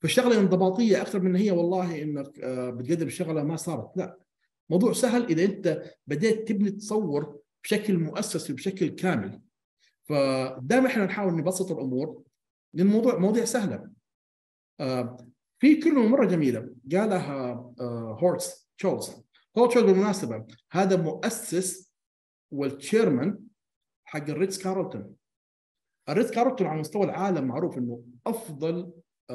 فالشغله انضباطيه اكثر من هي والله انك بتقدم شغله ما صارت. لا، موضوع سهل اذا انت بديت تبني تصور بشكل مؤسسي وبشكل كامل. فدائما احنا نحاول نبسط الامور لان الموضوع مواضيع سهله. في كلمه مره جميله قالها هورست شولز. هورست شولز بالمناسبه هذا مؤسس والتشيرمان حق الريتز كارلتون. الريتز كارلتون على مستوى العالم معروف انه افضل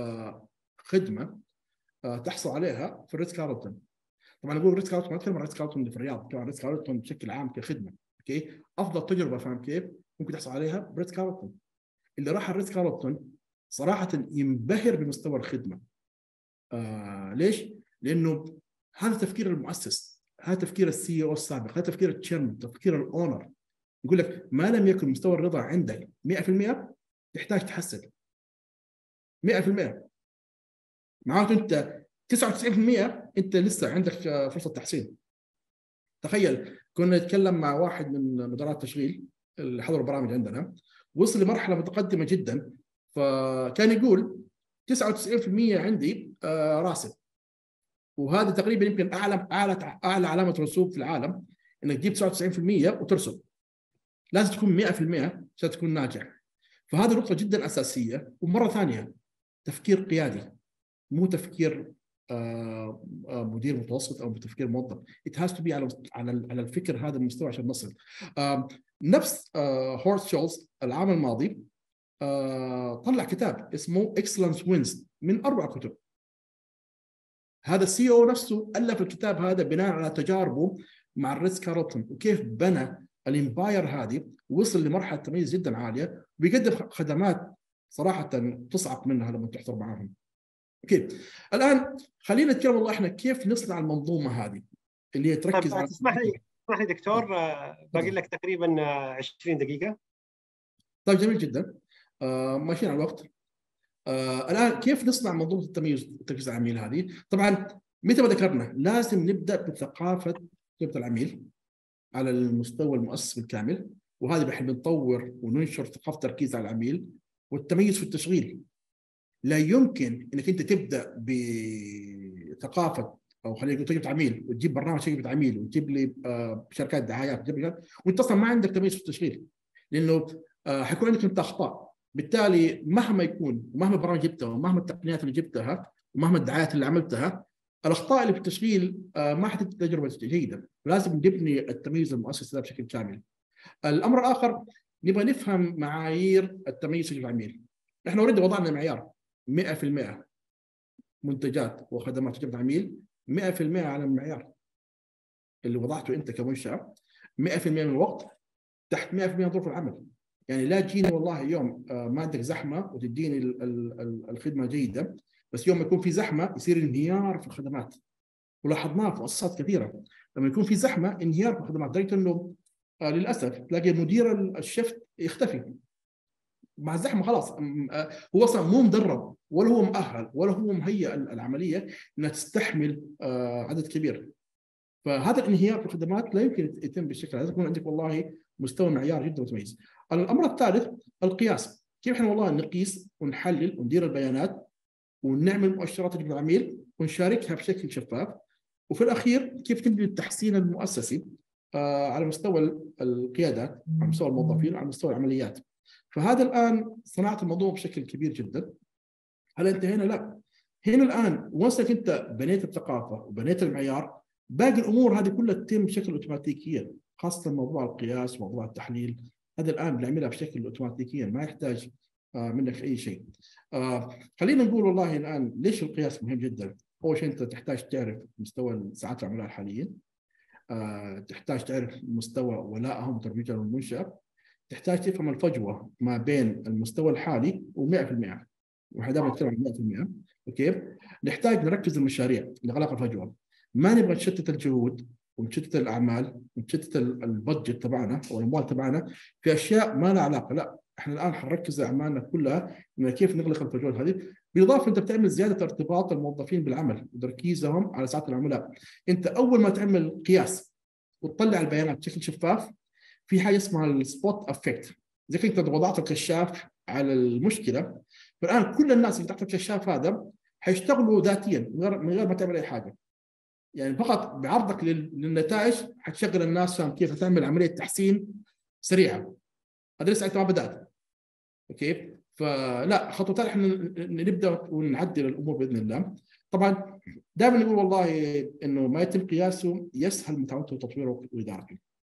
خدمه تحصل عليها في الريتز كارلتون. طبعا اقول ريتز كارلتون ما اتكلم عن ريتز كارلتون اللي في الرياض، اتكلم عن ريتز كارلتون بشكل عام كخدمه. اوكي، افضل تجربه فاهم كيف ممكن تحصل عليها بريتز كارلتون. اللي راح الريتز كارلتون صراحه ينبهر بمستوى الخدمه. آه ليش؟ لانه هذا تفكير المؤسس، هذا تفكير السي او السابق، هذا تفكير التشيرمان، تفكير الاونر. يقول لك ما لم يكن مستوى الرضا عندك مئة بالمئة تحتاج تحسن مئة بالمئة. معناته انت تسعة وتسعين بالمئة انت لسه عندك فرصه تحسين. تخيل كنا نتكلم مع واحد من مدراء التشغيل اللي حضروا برامج عندنا، وصل لمرحله متقدمه جدا، فكان يقول تسعة وتسعين بالمئة عندي آه راسب، وهذا تقريبا يمكن اعلى اعلى اعلى علامه رسوب في العالم، انك تجيب تسعة وتسعين بالمئة وترسب. لازم تكون مئة بالمئة عشان تكون ناجح. فهذه نقطه جدا اساسيه. ومره ثانيه تفكير قيادي، مو تفكير آه آه مدير متوسط او تفكير موظف. it has to be على على على الفكر هذا المستوى عشان نصل. آه نفس آه هورست شولز العام الماضي آه طلع كتاب اسمه Excellence Wins من اربع كتب. هذا السي او نفسه الف الكتاب هذا بناء على تجاربه مع الريتز كارلتون، وكيف بنى الامباير هذه ووصل لمرحله تميز جدا عاليه، وبيقدم خدمات صراحه تصعق منها لما تحضر معاهم. اوكي، الان خلينا نتكلم والله احنا كيف نصنع المنظومه هذه اللي هي تركز على. تسمح لي تسمح لي دكتور، باقي لك تقريبا عشرين دقيقه. طيب جميل جدا. آه ماشيين على الوقت. آه الان كيف نصنع منظومه التميز والتركيز على العميل هذه؟ طبعا مثل ما ذكرنا لازم نبدا بثقافه تجربه العميل على المستوى المؤسسي بالكامل، وهذا بحنا بنطور وننشر ثقافه التركيز على العميل والتميز في التشغيل. لا يمكن انك انت تبدا بثقافه او خلينا نقول تجربه عميل وتجيب برنامج تجربه عميل وتجيب لي آه شركات دعايات وتجيب وانت اصلا ما عندك تميز في التشغيل، لانه آه حيكون عندك انت اخطاء. بالتالي مهما يكون ومهما البرامج جبتها ومهما التقنيات اللي جبتها ومهما الدعايات اللي عملتها، الاخطاء اللي في التشغيل آه ما حتدي تجربه جيده. لازم نبني التمييز المؤسسي بشكل كامل. الامر الاخر نبغى نفهم معايير التمييز في العميل. احنا اوريدي وضعنا معيار مئة بالمئة منتجات وخدمات تجربه عميل مئة بالمئة على المعيار اللي وضعته انت كمنشاه، مئة بالمئة من الوقت تحت مئة بالمئة من ظروف العمل. يعني لا تجيني والله يوم ما عندك زحمه وتديني الخدمه جيده، بس يوم ما يكون في زحمه يصير انهيار في الخدمات. ولاحظناه في مؤسسات كثيره لما يكون في زحمه انهيار في الخدمات، لدرجه انه آه للاسف تلاقي مدير الشفت يختفي مع الزحمه. خلاص هو اصلا مو مدرب ولا هو مؤهل ولا هو مهيئ العمليه انها تستحمل آه عدد كبير. فهذا الانهيار في الخدمات لا يمكن يتم بالشكل هذا. يكون عندك والله مستوى معيار جدا متميز. الامر الثالث القياس. كيف احنا والله نقيس ونحلل وندير البيانات ونعمل مؤشرات للعميل ونشاركها بشكل شفاف. وفي الاخير كيف تبني التحسين المؤسسي آه على مستوى القيادات، على مستوى الموظفين، على مستوى العمليات. فهذا الان صنعت الموضوع بشكل كبير جدا. هل انتهينا؟ لا. هنا الان وصلت انت بنيت الثقافه وبنيت المعيار، باقي الامور هذه كلها تتم بشكل اوتوماتيكيا، خاصه موضوع القياس وموضوع التحليل. هذا الان بنعملها بشكل اوتوماتيكيا ما يحتاج آه منك اي شيء. آه خلينا نقول والله الان ليش القياس مهم جدا. اول شيء انت تحتاج تعرف مستوى ساعات العملاء الحاليين، آه تحتاج تعرف مستوى ولائهم وترويجهم للمنشاه، تحتاج تفهم الفجوه ما بين المستوى الحالي و100 بالمئة، واحنا دائما نتكلم عن مئة بالمئة. اوكي، نحتاج نركز المشاريع لغلاق الفجوه. ما نبغى نشتت الجهود ونشتت الاعمال ونشتت البادجت تبعنا او الاموال تبعنا في اشياء ما لها علاقه. لا، احنا الان حنركز اعمالنا كلها من كيف نغلق الفجوات هذه. بالاضافه انت بتعمل زياده ارتباط الموظفين بالعمل وتركيزهم على ساعات العملاء. انت اول ما تعمل قياس وتطلع البيانات بشكل شفاف، في حاجه اسمها السبوت افكت. زي انت وضعت الكشاف على المشكله، فالان كل الناس اللي تحت الكشاف هذا حيشتغلوا ذاتيا من غير من غير ما تعمل اي حاجه. يعني فقط بعرضك للنتائج حتشغل الناس فاهم كيف تعمل عمليه تحسين سريعه. هذا لسه انت ما بدات. اوكي، فلا خطوتين احنا نبدا ونعدل الامور باذن الله. طبعا دائما نقول والله انه ما يتم قياسه يسهل متابعته وتطويره وادارته.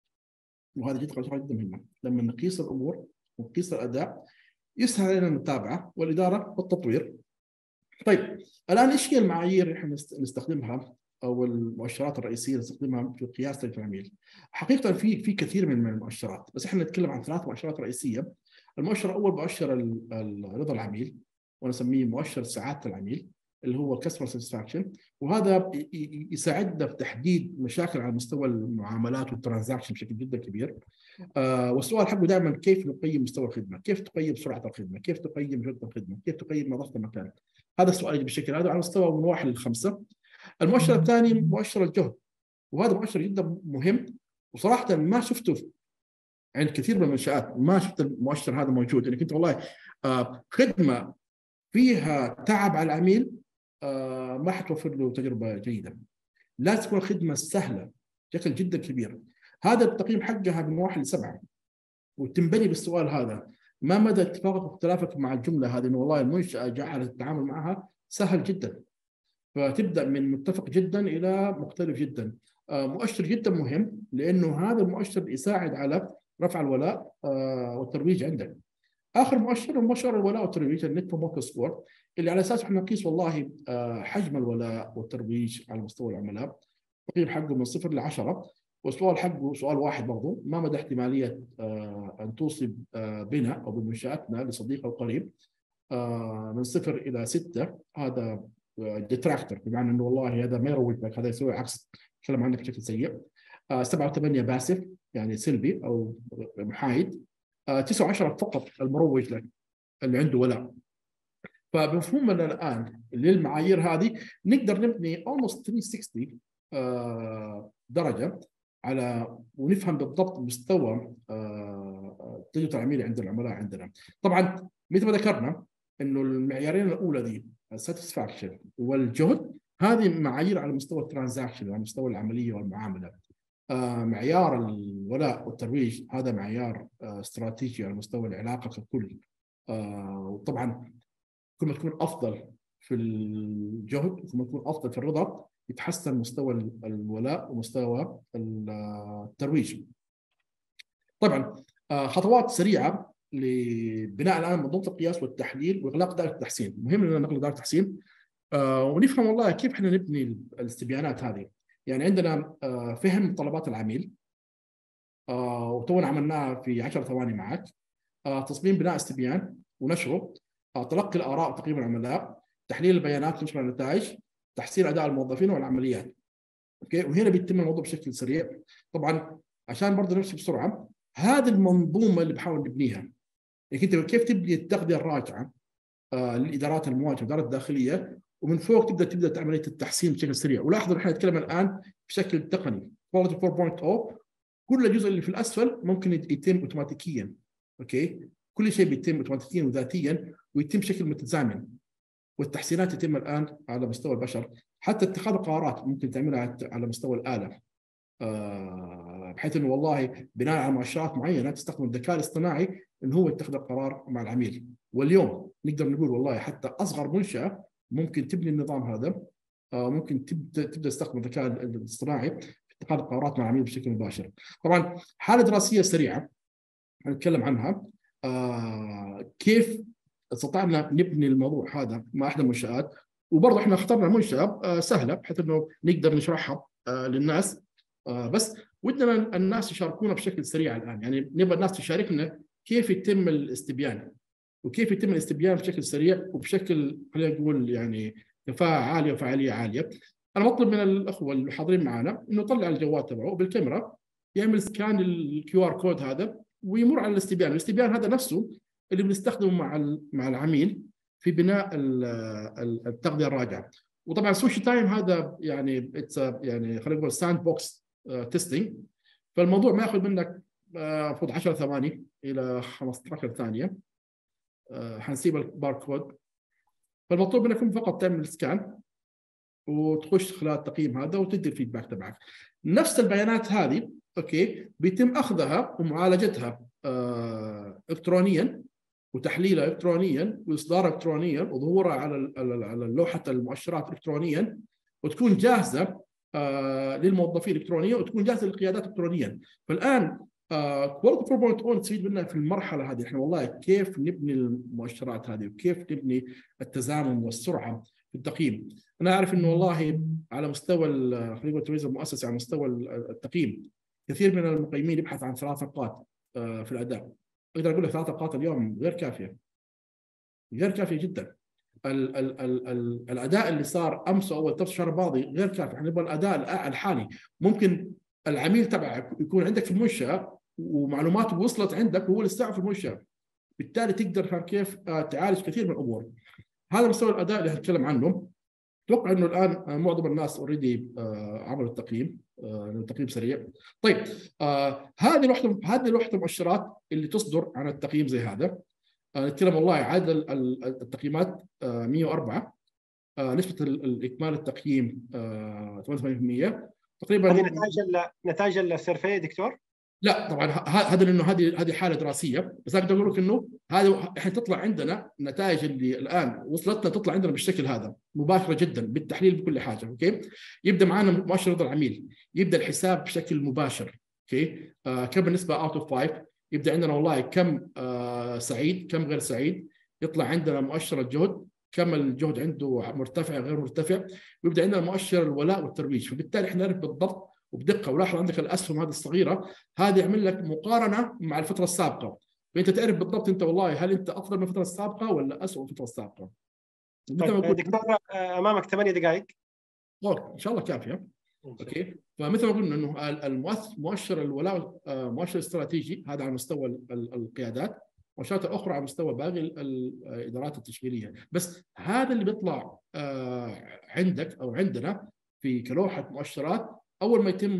وهذا جدا جدا مهمه، لما نقيس الامور ونقيس الاداء يسهل علينا المتابعه والاداره والتطوير. طيب الان ايش هي المعايير اللي احنا نستخدمها او المؤشرات الرئيسيه اللي نستخدمها في قياس العميل؟ حقيقه في في كثير من المؤشرات، بس احنا نتكلم عن ثلاث مؤشرات رئيسيه. المؤشر الاول مؤشر رضا العميل، ونسميه مؤشر سعاده العميل اللي هو كاستمر ساتسفاكشن، وهذا يساعدنا في تحديد مشاكل على مستوى المعاملات والترانزاكشن بشكل جدا كبير. آه والسؤال حقه دائما كيف نقيم مستوى الخدمه؟ كيف تقيم سرعه الخدمه؟ كيف تقيم جوده الخدمه؟ كيف تقيم نظافه المكان؟ هذا السؤال بالشكل هذا على مستوى من واحد لخمسه. المؤشر الثاني مؤشر الجهد، وهذا مؤشر جدا مهم، وصراحه ما شفته عند كثير من المنشآت، ما شفت المؤشر هذا موجود. انك انت والله آه خدمه فيها تعب على العميل آه ما حتوفر له تجربه جيده. لازم تكون الخدمه سهله بشكل جدا كبير. هذا التقييم حقها من واحد لسبعه، وتنبني بالسؤال هذا: ما مدى اتفاقك واختلافك مع الجمله هذه انه والله المنشاه جعلت التعامل معها سهل جدا؟ فتبدا من متفق جدا الى مختلف جدا. آه مؤشر جدا مهم، لانه هذا المؤشر يساعد على رفع الولاء آه والترويج عندك. اخر مؤشر هو مؤشر الولاء والترويج، النت بروموتر سكور، اللي على اساسه احنا نقيس والله آه حجم الولاء والترويج على مستوى العملاء. التقييم حقه من صفر لعشرة، والسؤال حقه سؤال واحد برضه: ما مدى احتماليه آه ان توصي آه بنا او بمنشاتنا لصديق او قريب؟ آه من صفر الى سته، هذا ديتراكتور، بمعنى انه والله هذا ما يروج لك، هذا يسوي عكس يتكلم عنك بشكل سيء. آه سبعه وثمانيه باسف، يعني سلبي او محايد. آه تسعه وعشره فقط المروج لك اللي عنده ولاء. فبمفهومنا الان للمعايير هذه نقدر نبني almost ثلاثمئة وستين آه درجه على ونفهم بالضبط مستوى آه تجربه العميل عند العملاء عندنا. طبعا مثل ما ذكرنا انه المعيارين الاولى دي الساتسفاكشن والجهد، هذه معايير على مستوى الترانزاكشن، على مستوى العمليه والمعامله. آه معيار الولاء والترويج هذا معيار آه استراتيجي على مستوى العلاقه ككل. آه وطبعا كل ما تكون افضل في الجهد وكل ما تكون افضل في الرضا يتحسن مستوى الولاء ومستوى الترويج. طبعا آه خطوات سريعه لبناء الان منظومه القياس والتحليل واغلاق دائره التحسين. مهم اننا نغلق دائره التحسين آه ونفهم والله كيف احنا نبني الاستبيانات هذه. يعني عندنا آه فهم طلبات العميل آه وتونا عملناها في عشر ثواني معك. آه تصميم بناء استبيان ونشره، آه تلقي الاراء وتقييم العملاء، تحليل البيانات ونشر النتائج، تحسين اداء الموظفين والعمليات. اوكي، وهنا بيتم الموضوع بشكل سريع. طبعا عشان برضه نمشي بسرعه، هذه المنظومه اللي بحاول نبنيها. يعني انت كيف تبني التغذيه الراجعه آه للادارات المواجهه والادارات الداخليه، ومن فوق تبدا تبدا عمليه التحسين بشكل سريع. ولاحظوا احنا نتكلم الان بشكل تقني كواليتي أربعة نقطة صفر، كل جزء اللي في الاسفل ممكن يتم اوتوماتيكيا. اوكي، كل شيء بيتم اوتوماتيكيا وذاتيا ويتم بشكل متزامن، والتحسينات تتم الان على مستوى البشر. حتى اتخاذ القرارات ممكن تعملها على مستوى الاله، آه بحيث انه والله بناء على مؤشرات معينه تستخدم الذكاء الاصطناعي انه هو يتخذ القرار مع العميل. واليوم نقدر نقول والله حتى اصغر منشاه ممكن تبني النظام هذا، آه ممكن تبدا تبدا تستخدم الذكاء الاصطناعي في اتخاذ القرارات مع العميل بشكل مباشر. طبعا حاله دراسيه سريعه هنتكلم عنها، آه كيف استطعنا نبني الموضوع هذا مع احدى المنشآت. وبرضه احنا اخترنا منشأة آه سهله بحيث انه نقدر نشرحها آه للناس، آه بس ودنا الناس يشاركونا بشكل سريع الان. يعني نبغى الناس تشاركنا كيف يتم الاستبيان، وكيف يتم الاستبيان بشكل سريع وبشكل خلينا نقول يعني كفاءة عاليه وفعاليه عاليه. انا بطلب من الاخوه اللي حاضرين معنا انه يطلع الجوال تبعه بالكاميرا، يعمل سكان الكيو ار كود هذا ويمر على الاستبيان. الاستبيان هذا نفسه اللي بنستخدمه مع مع العميل في بناء التغذيه الراجعه. وطبعا سوشي تايم هذا يعني يعني خلينا نقول ساند بوكس تيستينج، فالموضوع ما ياخذ منك المفروض عشر ثواني الى خمسة عشر ثانيه. حنسيب الباركود فالمطلوب منكم فقط تعمل سكان وتخش خلال التقييم هذا وتدي الفيدباك تبعك. نفس البيانات هذه اوكي بيتم اخذها ومعالجتها آه الكترونيا وتحليلها الكترونيا واصدارها الكترونيا وظهورها على على لوحه المؤشرات الكترونيا، وتكون جاهزه آه للموظفين الكترونيا، وتكون جاهزه للقيادات الكترونيا. فالان كواليتي أربعة نقطة صفر نستفيد منها في المرحله هذه. احنا والله كيف نبني المؤشرات هذه وكيف نبني التزامن والسرعه في التقييم. انا اعرف انه والله على مستوى خلينا نقول التمييز المؤسسي، على مستوى التقييم كثير من المقيمين يبحث عن ثلاث نقاط في الاداء. اقدر اقول لك ثلاث نقاط اليوم غير كافيه، غير كافيه جدا. ال ال ال ال الاداء اللي صار امس او اول الشهر الماضي غير كافي. احنا نبغى الاداء الحالي. ممكن العميل تبعك يكون عندك في المنشاه ومعلوماته وصلت عندك وهو لسه في المنشاه، بالتالي تقدر كيف تعالج كثير من الامور. هذا مستوى الاداء اللي هنتكلم عنه. اتوقع انه الان معظم الناس اوريدي عملوا التقييم، التقييم سريع. طيب آه هذه لوحه هذه لوحه المؤشرات اللي تصدر عن التقييم زي هذا. آه نتكلم والله عدد التقييمات آه مئة وأربعة، آه نسبه الاكمال التقييم آه ثمانية وثمانين بالمئة تقريبا. هذه نتائج نتائج السيرفي دكتور؟ لا طبعا هذا لانه هذه هذه حاله دراسيه، بس اقدر اقول لك انه هذا احنا تطلع عندنا النتائج اللي الان وصلتنا تطلع عندنا بالشكل هذا مباشره جدا بالتحليل بكل حاجه. اوكي يبدا معنا مؤشر رضا العميل، يبدا الحساب بشكل مباشر. اوكي آه كم بالنسبه اوت اوف خمسة، يبدا عندنا والله كم آه سعيد كم غير سعيد، يطلع عندنا مؤشر الجهد، كم الجهد عنده مرتفع غير مرتفع، ويبدا عندنا مؤشر الولاء والترويج. فبالتالي احنا نعرف بالضبط وبدقه. ولاحظ عندك الاسهم هذه الصغيره، هذه يعمل لك مقارنه مع الفتره السابقه، فانت تعرف بالضبط انت والله هل انت افضل من الفتره السابقه ولا اسوء من الفتره السابقه. طيب دكتور امامك ثمانية دقائق. ان شاء الله كافيه. اوكي فمثل ما قلنا انه المؤشر الولاء مؤشر استراتيجي، هذا على مستوى القيادات، مؤشرات اخرى على مستوى باقي الادارات التشغيليه. بس هذا اللي بيطلع عندك او عندنا في كلوحه مؤشرات اول ما يتم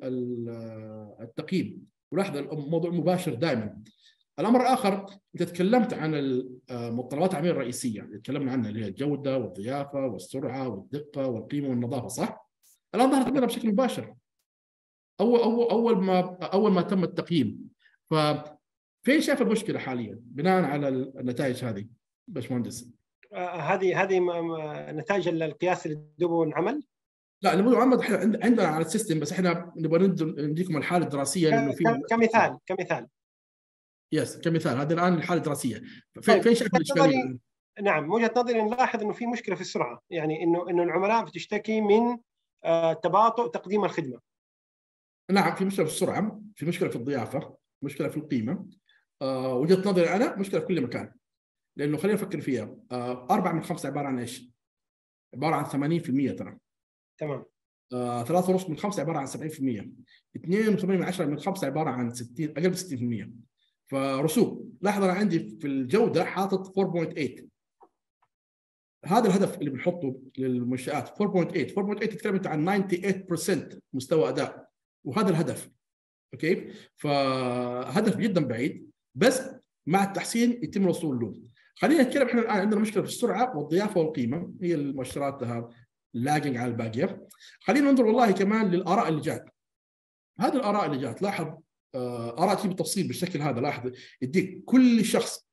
التقييم. ولاحظ الموضوع مباشر دائما. الامر الاخر، انت تكلمت عن متطلبات العميل الرئيسيه اللي تكلمنا عنها اللي هي الجوده والضيافه والسرعه والدقه والقيمه والنظافه، صح؟ الان ظهرت عندنا بشكل مباشر اول اول اول ما اول ما تم التقييم. ففين شايف المشكله حاليا بناء على النتائج هذه باشمهندس؟ هذه هذه نتائج القياس اللي دوبه انعمل؟ لا نبغى محمد احنا عندنا على السيستم، بس احنا نبغى نديكم الحاله الدراسيه لانه في كمثال كمثال يس كمثال. هذه الان الحاله الدراسيه. فين طيب. شايف الاشكاليه؟ نعم من وجهه نظري نلاحظ انه في مشكله في السرعه، يعني انه انه العملاء بتشتكي من تباطؤ تقديم الخدمه. نعم في مشكله في السرعه، في مشكله في الضيافه، مشكله في القيمه. أه وجهه نظري انا مشكله في كل مكان. لانه خلينا نفكر فيها، أه أربعة من خمسة عباره عن ايش؟ عباره عن ثمانين بالمئة ترى. تمام. آه، ثلاثة ونص من خمسة عبارة عن سبعين بالمئة. اثنين وثمانين من عشرة من خمسة عبارة عن ستين، أقل من ستين بالمئة. فرسوب. لاحظ أنا عندي في الجودة حاطط أربعة فاصلة ثمانية. هذا الهدف اللي بنحطه للمنشآت أربعة فاصلة ثمانية. أربعة فاصلة ثمانية تتكلم عن ثمانية وتسعين بالمئة مستوى أداء، وهذا الهدف. أوكي فهدف جدا بعيد، بس مع التحسين يتم الوصول له. خلينا نتكلم احنا الآن عندنا مشكلة في السرعة والضيافة والقيمة، هي المؤشرات لها لاجنج على الباقيه. خلينا ننظر والله كمان للاراء اللي جات. هذه الاراء اللي جات لاحظ آه اراء تجي بالتفصيل بالشكل هذا. لاحظ يديك كل شخص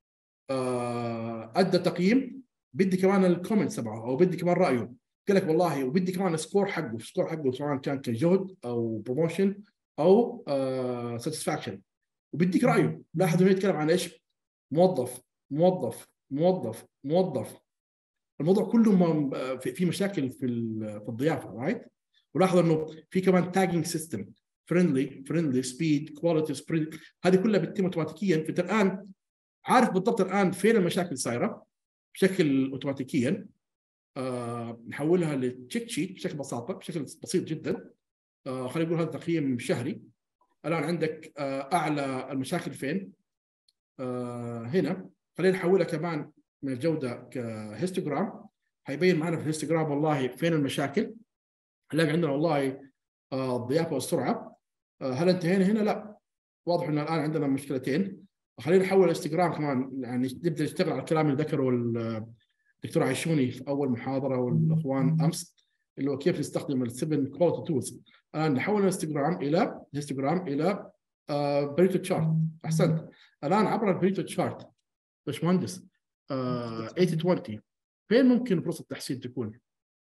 آه ادى تقييم، بدي كمان الكومنت تبعه او بدي كمان رايه. قال لك والله وبدي كمان السكور حقه، السكور حقه سواء كان كجهد او بروموشن او آه ساتسفاكشن، وبديك رايه. لاحظ انه يتكلم عن ايش؟ موظف موظف موظف موظف. الموضوع كله في مشاكل في في الضيافه، رايت؟ ولاحظ انه في كمان تاجنج سيستم، فريندلي فريندلي سبيد كواليتي سبريد، هذه كلها بتتم اوتوماتيكيا. فانت الان عارف بالضبط الان فين المشاكل صايره بشكل اوتوماتيكيا. آه نحولها لتشيك شيت بشكل بساطه، بشكل بسيط جدا. آه خلينا نقول هذا تقييم شهري. الان عندك آه اعلى المشاكل فين؟ آه هنا. خلينا نحولها كمان من الجوده كهيستوجرام، حيبين معنا في الهيستوجرام والله فين المشاكل. هنلاقي عندنا والله آه الضيافه والسرعه. آه هل انتهينا هنا؟ لا، واضح ان الان عندنا مشكلتين. خلينا نحول الانستغرام كمان، يعني نبدا نشتغل على الكلام اللي ذكره دكتور عيشوني في اول محاضره والاخوان امس، اللي هو كيف نستخدم السبن كواليتي تولز. الان نحول الهيستوجرام الى هيستوجرام الى بريتو تشارت. احسنت. الان عبر البريتو تشارت باشمهندس ثمانين عشرين فين ممكن فرصه التحسين تكون؟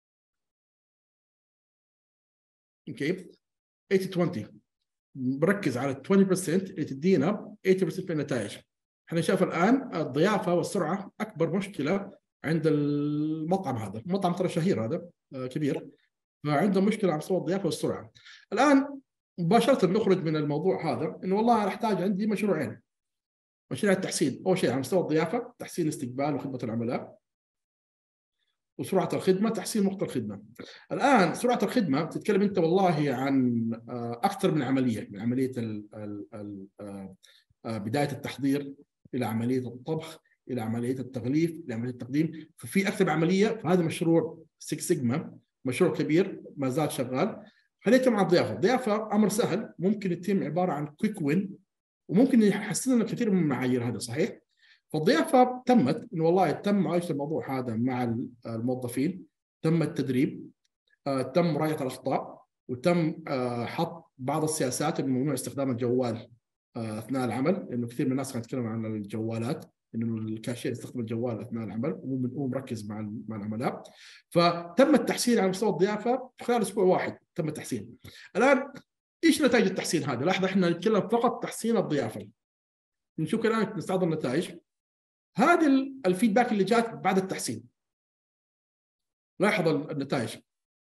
كيف؟ ثمانين عشرين بركز على عشرين بالمئة اللي تدينا ثمانين بالمئة في النتائج. احنا شايف الان الضيافه والسرعه اكبر مشكله عند المطعم هذا، المطعم ترى شهير هذا كبير، فعنده مشكله على مستوى الضيافه والسرعه. الان مباشره نخرج من الموضوع هذا انه والله انا احتاج عندي مشروعين. مشروع التحسين اول شيء على مستوى الضيافه، تحسين الاستقبال وخدمه العملاء، وسرعه الخدمه، تحسين وقت الخدمه. الان سرعه الخدمه تتكلم انت والله عن اكثر من عمليه، من عمليه ال ال ال بدايه التحضير الى عمليه الطبخ الى عمليه التغليف الى عمليه التقديم، ففي اكثر من عمليه. فهذا مشروع سيكس سيجما، مشروع كبير ما زال شغال. خلينا مع الضيافه. الضيافه امر سهل، ممكن يتم عباره عن كويك وين، وممكن يحسن لنا كثير من المعايير. هذا صحيح. فالضيافه تمت انه والله تم معالجه الموضوع هذا مع الموظفين، تم التدريب، تم مراجعه الاخطاء، وتم حط بعض السياسات انه ممنوع استخدام الجوال اثناء العمل، لانه كثير من الناس كانت تتكلم عن الجوالات، انه الكاشير يستخدم الجوال اثناء العمل ومو مركز مع مع العملاء. فتم التحسين على مستوى الضيافه خلال اسبوع واحد، تم التحسين. الان ايش نتائج التحسين هذا؟ لحظه، احنا نتكلم فقط تحسين الضيافه. نشوف الان نستعرض النتائج. هذه الفيدباك اللي جات بعد التحسين. لاحظ النتائج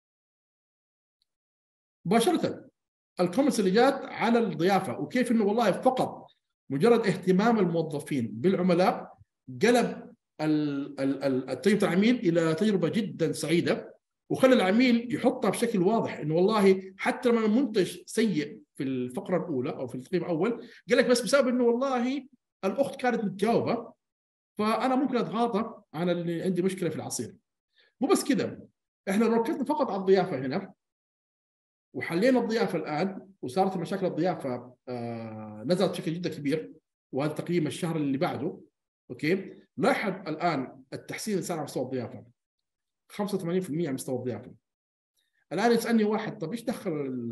مباشره. الكومنتس اللي جات على الضيافه، وكيف انه والله فقط مجرد اهتمام الموظفين بالعملاء قلب تجربه العميل الى تجربه جدا سعيده، وخلى العميل يحطها بشكل واضح انه والله حتى لما المنتج سيء في الفقره الاولى او في التقييم الاول، قال لك بس بسبب انه والله الاخت كانت متجاوبه، فانا ممكن اتغاضى عن اللي عندي مشكله في العصير. مو بس كذا، احنا ركزنا فقط على الضيافه هنا وحلينا الضيافه الان، وصارت مشاكل الضيافه آه نزلت بشكل جدا كبير، وهذا تقييم الشهر اللي بعده. اوكي، لاحظ الان التحسين اللي صار على مستوى الضيافه خمسة وثمانين بالمئة على مستوى الضيافه. الان يسالني واحد طب ايش دخل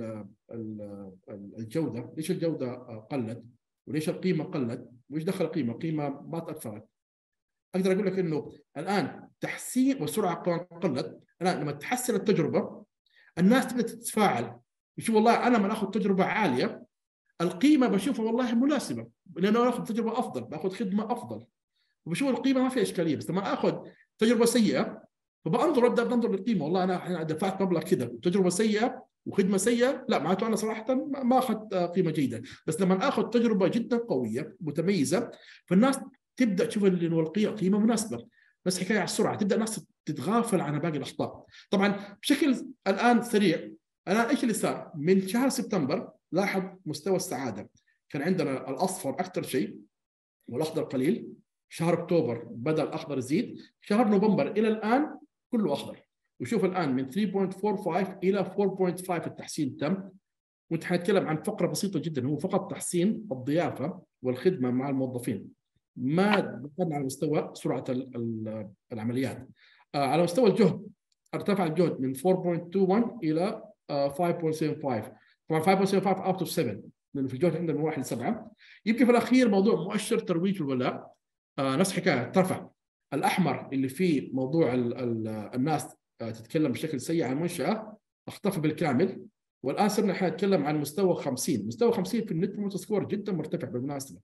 الجوده؟ ليش الجوده قلت؟ وليش القيمه قلت؟ وايش دخل القيمه؟ القيمه ما تاثرت. اقدر اقول لك انه الان تحسين والسرعه قلت. الان لما تحسن التجربه الناس تبدا تتفاعل، يشوف والله انا لما اخذ تجربه عاليه القيمه بشوفها والله مناسبه، لانه اخذ تجربه افضل، باخذ خدمه افضل، وبشوف القيمه ما فيها اشكاليه. بس لما اخذ تجربه سيئه فبانظر ابدا بنظر للقيمه، والله انا دفعت مبلغ كذا تجربه سيئه وخدمه سيئه، لا معناته انا صراحه ما اخذت قيمه جيده. بس لما اخذ تجربه جدا قويه متميزه فالناس تبدا تشوف انه القيمه مناسبه. بس حكايه على السرعه، تبدا الناس تتغافل عن باقي الاخطاء. طبعا بشكل الان سريع، الان ايش اللي صار؟ من شهر سبتمبر لاحظ مستوى السعاده كان عندنا الاصفر اكثر شيء والاخضر قليل. شهر اكتوبر بدا الاخضر يزيد، شهر نوفمبر الى الان كله اخضر. وشوف الان من ثلاثة فاصلة أربعة خمسة الى أربعة فاصلة خمسة التحسين تم. وانت حنتكلم عن فقره بسيطه جدا، هو فقط تحسين الضيافه والخدمه مع الموظفين، ما دخلنا على مستوى سرعه العمليات. على مستوى الجهد ارتفع الجهد من أربعة فاصلة واحد واحد الى خمسة فاصلة سبعة خمسة. طبعا خمسة فاصلة سبعة خمسة اوت اوف سبعة، لانه في الجهد عندنا من واحد لسبعة. يمكن في الاخير موضوع مؤشر ترويج الولاء آه نفس حكايه ارتفع. الاحمر اللي فيه موضوع ال ال الناس تتكلم بشكل سيء عن المنشاه اختفى بالكامل. والان صرنا احنا نتكلم عن مستوى خمسين. مستوى خمسين في النت بروموتر سكور جدا مرتفع بالمناسبه.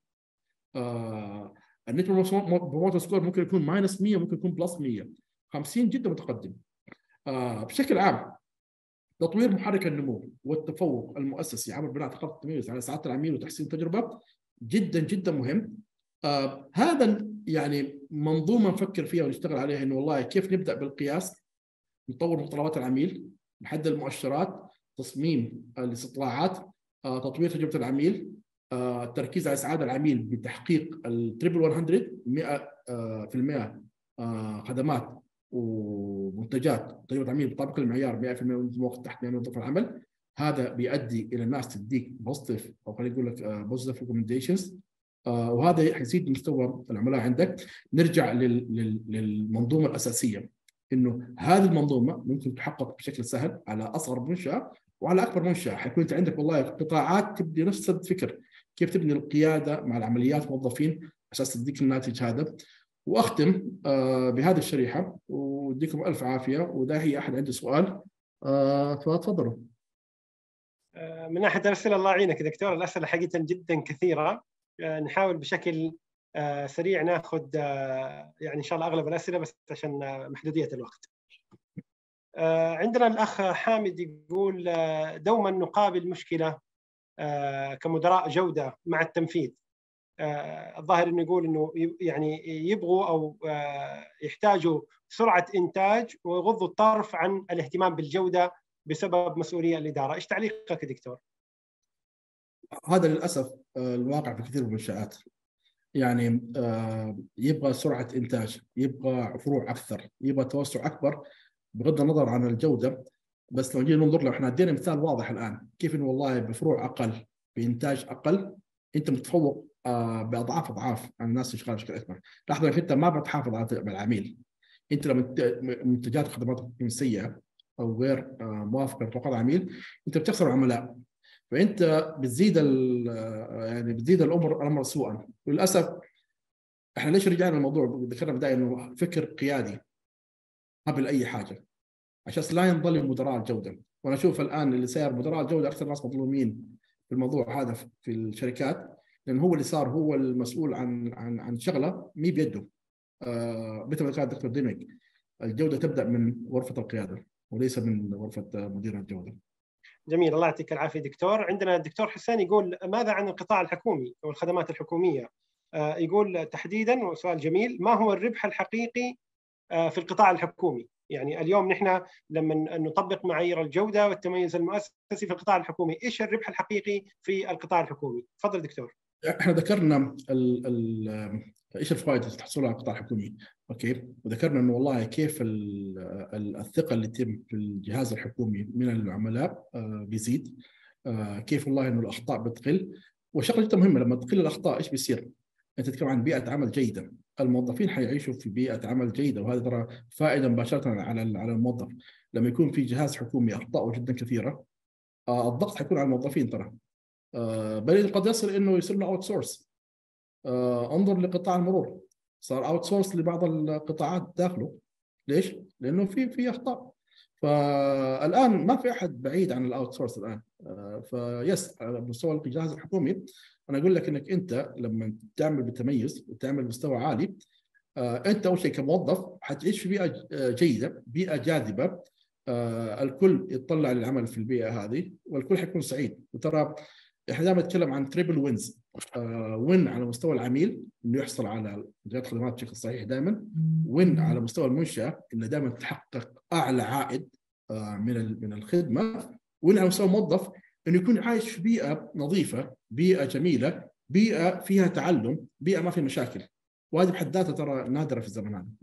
آه النت بروموتر سكور ممكن يكون ماينس مية، ممكن يكون بلس مية. خمسين جدا متقدم. آه بشكل عام تطوير محرك النمو والتفوق المؤسسي عبر بناء ثقافه التميز على سعاده العميل وتحسين التجربه جدا جدا مهم. آه هذا يعني منظومه نفكر فيها ونشتغل عليها، انه والله كيف نبدا بالقياس، نطور متطلبات العميل، نحدد المؤشرات، تصميم الاستطلاعات، آه تطوير تجربه العميل، آه التركيز على سعاده العميل بتحقيق التريبل مية مئة بالمئة آه خدمات ومنتجات تجربه عميل بطابق المعيار مئة بالمئة من وقت تحت مئة من ضيوف العمل. هذا بيؤدي الى الناس تديك بوزيتيف او خلينا نقول لك بوزيتيف ريكومنديشنز وهذا حيزيد مستوى العملاء عندك. نرجع للمنظومه الاساسيه، انه هذه المنظومه ممكن تحقق بشكل سهل على اصغر منشاه وعلى اكبر منشاه. حيكون انت عندك والله قطاعات تبني نفس الفكر، كيف تبني القياده مع العمليات موظفين عشان تديك الناتج هذا. واختم بهذه الشريحه واديكم الف عافيه. واذا هي احد عنده سؤال فتفضلوا. من ناحيه الاسئله الله يعينك دكتور، الاسئله حقيقه جدا كثيره، نحاول بشكل سريع ناخذ يعني ان شاء الله اغلب الاسئله بس عشان محدوديه الوقت. عندنا الاخ حامد يقول دوما نقابل مشكله كمدراء جوده مع التنفيذ. الظاهر انه يقول انه يعني يبغوا او يحتاجوا سرعه انتاج ويغضوا الطرف عن الاهتمام بالجوده بسبب مسؤوليه الاداره. ايش تعليقك دكتور؟ هذا للاسف الواقع في كثير من المنشآت. يعني يبغى سرعه انتاج، يبغى فروع اكثر، يبغى توسع اكبر بغض النظر عن الجوده. بس لو جينا ننظر، لو احنا ادينا مثال واضح الان كيف انه والله بفروع اقل بانتاج اقل انت متفوق باضعاف اضعاف عن الناس اللي شغاله بشكل اكبر. لاحظوا انك انت ما بتحافظ على العميل. انت لما منتجات وخدماتك تكون سيئه او غير موافقه لتوقعات العميل انت بتخسر العملاء، فانت بتزيد يعني بتزيد الامر الامر سوءا. وللاسف احنا ليش رجعنا الموضوع ذكرنا بدايه انه فكر قيادي قبل اي حاجه عشان لا ينظلم مدراء الجوده. وانا اشوف الان اللي صار مدراء الجوده اكثر ناس مظلومين في الموضوع هذا في الشركات، لان هو اللي صار هو المسؤول عن عن عن شغله مي بيده. آه مثل ما قال الدكتور ديميك، الجوده تبدا من غرفه القياده وليس من غرفه مدير الجوده. جميل، الله يعطيك العافيه دكتور. عندنا الدكتور حسين يقول ماذا عن القطاع الحكومي والخدمات الحكوميه؟ آه يقول تحديدا، وسؤال جميل، ما هو الربح الحقيقي آه في القطاع الحكومي؟ يعني اليوم نحن لما نطبق معايير الجوده والتميز المؤسسي في القطاع الحكومي، ايش الربح الحقيقي في القطاع الحكومي؟ تفضل دكتور. احنا ذكرنا ال ال ايش الفوائد اللي تحصلها على القطاع الحكومي، اوكي، وذكرنا انه والله كيف الثقه اللي تتم في الجهاز الحكومي من العملاء بيزيد، كيف والله انه الاخطاء بتقل. وشغله جدا مهمه، لما تقل الاخطاء ايش بيصير؟ انت تتكلم عن بيئه عمل جيده، الموظفين حيعيشوا في بيئه عمل جيده، وهذا ترى فائده مباشره على على الموظف. لما يكون في جهاز حكومي اخطاءه جدا كثيره الضغط حيكون على الموظفين ترى، بل قد يصل انه يصير له اوت سورس. انظر لقطاع المرور، صار اوت سورس لبعض القطاعات داخله. ليش؟ لانه في في اخطاء. فالان ما في احد بعيد عن الاوت سورس الان. فيس على مستوى الجهاز الحكومي انا اقول لك انك انت لما تعمل بتميز وتعمل مستوى عالي، انت اول شيء كموظف حتعيش في بيئه جيده، بيئه جاذبه، الكل يتطلع للعمل في البيئه هذه والكل حيكون سعيد. وترى احنا دائما نتكلم عن تريبل وينز، آه وين على مستوى العميل انه يحصل على جودة خدمات بشكل صحيح دائما، وين على مستوى المنشاه انه دائما تحقق اعلى عائد آه من من الخدمه، وين على مستوى الموظف انه يكون عايش في بيئه نظيفه، بيئه جميله، بيئه فيها تعلم، بيئه ما فيها مشاكل. وهذه بحد ذاتها ترى نادره في الزمن هذا.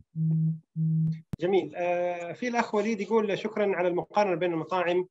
جميل. آه في الاخ وليد يقول شكرا على المقارنه بين المطاعم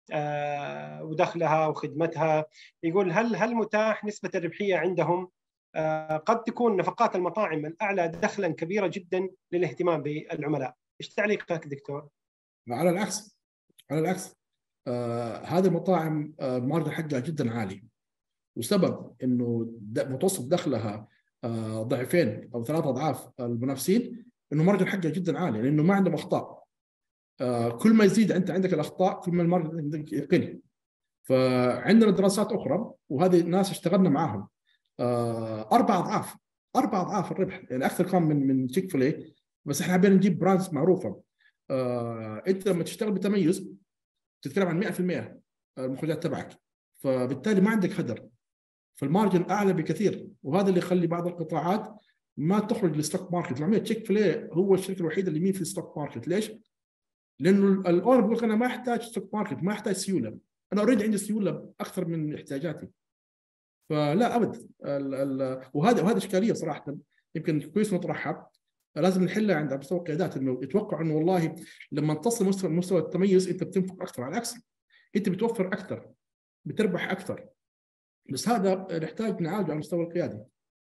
آه ودخلها وخدمتها. يقول هل هل متاح نسبة الربحية عندهم؟ آه قد تكون نفقات المطاعم الأعلى دخلا كبيرة جدا للاهتمام بالعملاء. إيش تعليقك دكتور؟ على العكس، على العكس آه هذه المطاعم آه المارجن حقها جدا عالي، وسبب إنه متوسط دخلها آه ضعفين أو ثلاثة أضعاف المنافسين إنه مارجن حقها جدا عالي، لأنه ما عندهم أخطاء. آه كل ما يزيد انت عندك الاخطاء كل ما المارجن عندك يقل. فعندنا دراسات اخرى وهذه ناس اشتغلنا معاهم، آه اربع اضعاف اربع اضعاف الربح، يعني اكثر كان من من تشيك فيلي. بس احنا حابين نجيب براندز معروفه. آه انت لما تشتغل بتميز تتكلم عن مئة بالمئة المخرجات تبعك، فبالتالي ما عندك هدر، فالمارجن اعلى بكثير. وهذا اللي يخلي بعض القطاعات ما تخرج للستوك ماركت. العمليه تشيك فيلي هو الشركه الوحيده اللي مين في الستوك ماركت. ليش؟ لانه الاونر بيقول لك انا ما احتاج ستوك ماركت، ما احتاج سيوله، انا اوريدي عندي سيوله اكثر من احتياجاتي. فلا ابد ال ال وهذا وهذا اشكاليه صراحه يمكن كويس نطرحها، لازم نحلها عند مستوى القيادات، انه يتوقعوا انه والله لما تصل مستوى مستوى التميز انت بتنفق اكثر. على العكس انت بتوفر اكثر، بتربح اكثر. بس هذا نحتاج نعالجه على المستوى القيادي.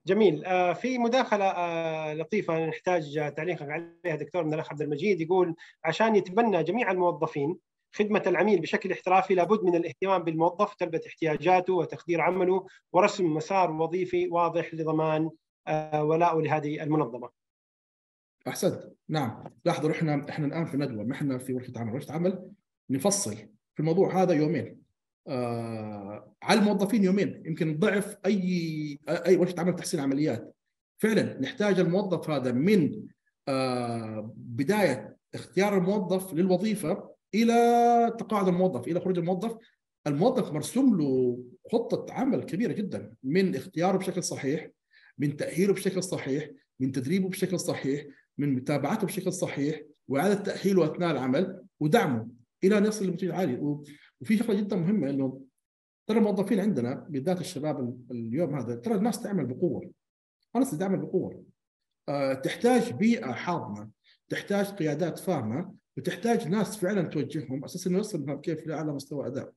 جميل. في مداخلة لطيفة نحتاج تعليقك عليها دكتور من الأخ عبد المجيد، يقول عشان يتبنى جميع الموظفين خدمة العميل بشكل احترافي لابد من الاهتمام بالموظف، تلبية احتياجاته وتقدير عمله ورسم مسار وظيفي واضح لضمان ولاءه لهذه المنظمة. أحسنت. نعم، لاحظوا احنا احنا الآن في ندوة، ما احنا في ورشة عمل. ورشة عمل نفصل في الموضوع هذا يومين، آه على الموظفين يومين، يمكن ضعف اي اي ورشة عمل تحسين عمليات. فعلا نحتاج الموظف هذا من آه بداية اختيار الموظف للوظيفة الى تقاعد الموظف، الى خروج الموظف. الموظف مرسوم له خطة عمل كبيرة جدا، من اختياره بشكل صحيح، من تأهيله بشكل صحيح، من تدريبه بشكل صحيح، من متابعته بشكل صحيح، وإعادة تأهيله أثناء العمل ودعمه إلى أن يصل للمستوى العالي. وفي شغلة جدا مهمة، إنه ترى الموظفين عندنا بالذات الشباب اليوم هذا، ترى الناس تعمل بقوة، الناس تعمل بقوة. أه تحتاج بيئة حاضنة، تحتاج قيادات فاهمة، وتحتاج ناس فعلا توجههم أساس إنه يوصل كيف لأعلى مستوى أداء.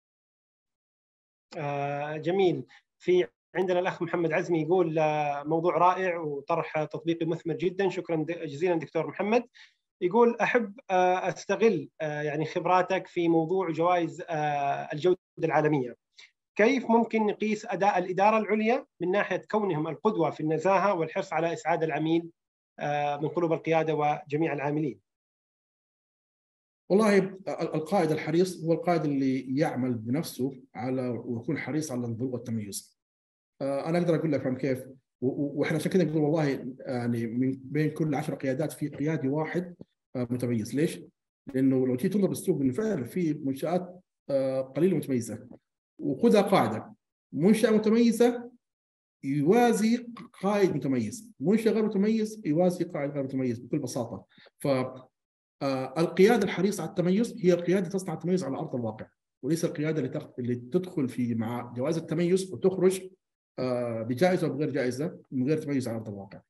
آه جميل. في عندنا الأخ محمد عزمي يقول موضوع رائع وطرح تطبيقي مثمر جدا، شكرا جزيلا دكتور محمد. يقول أحب أستغل يعني خبراتك في موضوع جوائز الجودة العالمية، كيف ممكن نقيس أداء الإدارة العليا من ناحية كونهم القدوة في النزاهة والحرص على إسعاد العميل من قلوب القيادة وجميع العاملين؟ والله القائد الحريص هو القائد اللي يعمل بنفسه على ويكون حريص على النضوج والتميز. انا اقدر اقول لك فهم كيف، واحنا عشان كذا نقول والله يعني من بين كل عشر قيادات في قيادي واحد متميز. ليش؟ لانه لو تيجي تنظر بالسوق بالفعل في منشات قليله متميزه، وخذها قاعده: منشاه متميزه يوازي قائد متميز، منشاه غير متميز يوازي قائد غير متميز بكل بساطه. ف القياده الحريصه على التميز هي القياده تصنع التميز على ارض الواقع، وليس القياده اللي تخ... اللي تدخل في مع جوائز التميز وتخرج بجائزه وبغير جائزه من غير تميز على ارض الواقع.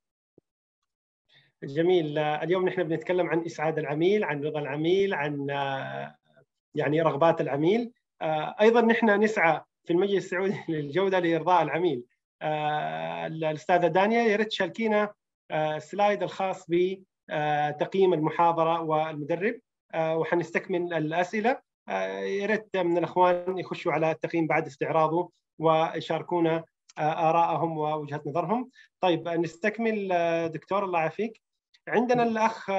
جميل. اليوم نحن بنتكلم عن اسعاد العميل، عن رضا العميل، عن يعني رغبات العميل. ايضا نحن نسعى في المجلس السعودي للجوده لارضاء العميل. الاستاذه دانيا يا ريت تشاركينا السلايد الخاص بتقييم المحاضره والمدرب، وحنستكمل الاسئله. يا ريت من الاخوان يخشوا على التقييم بعد استعراضه ويشاركونا آرائهم ووجهة نظرهم. طيب نستكمل دكتور، الله يعافيك. عندنا الأخ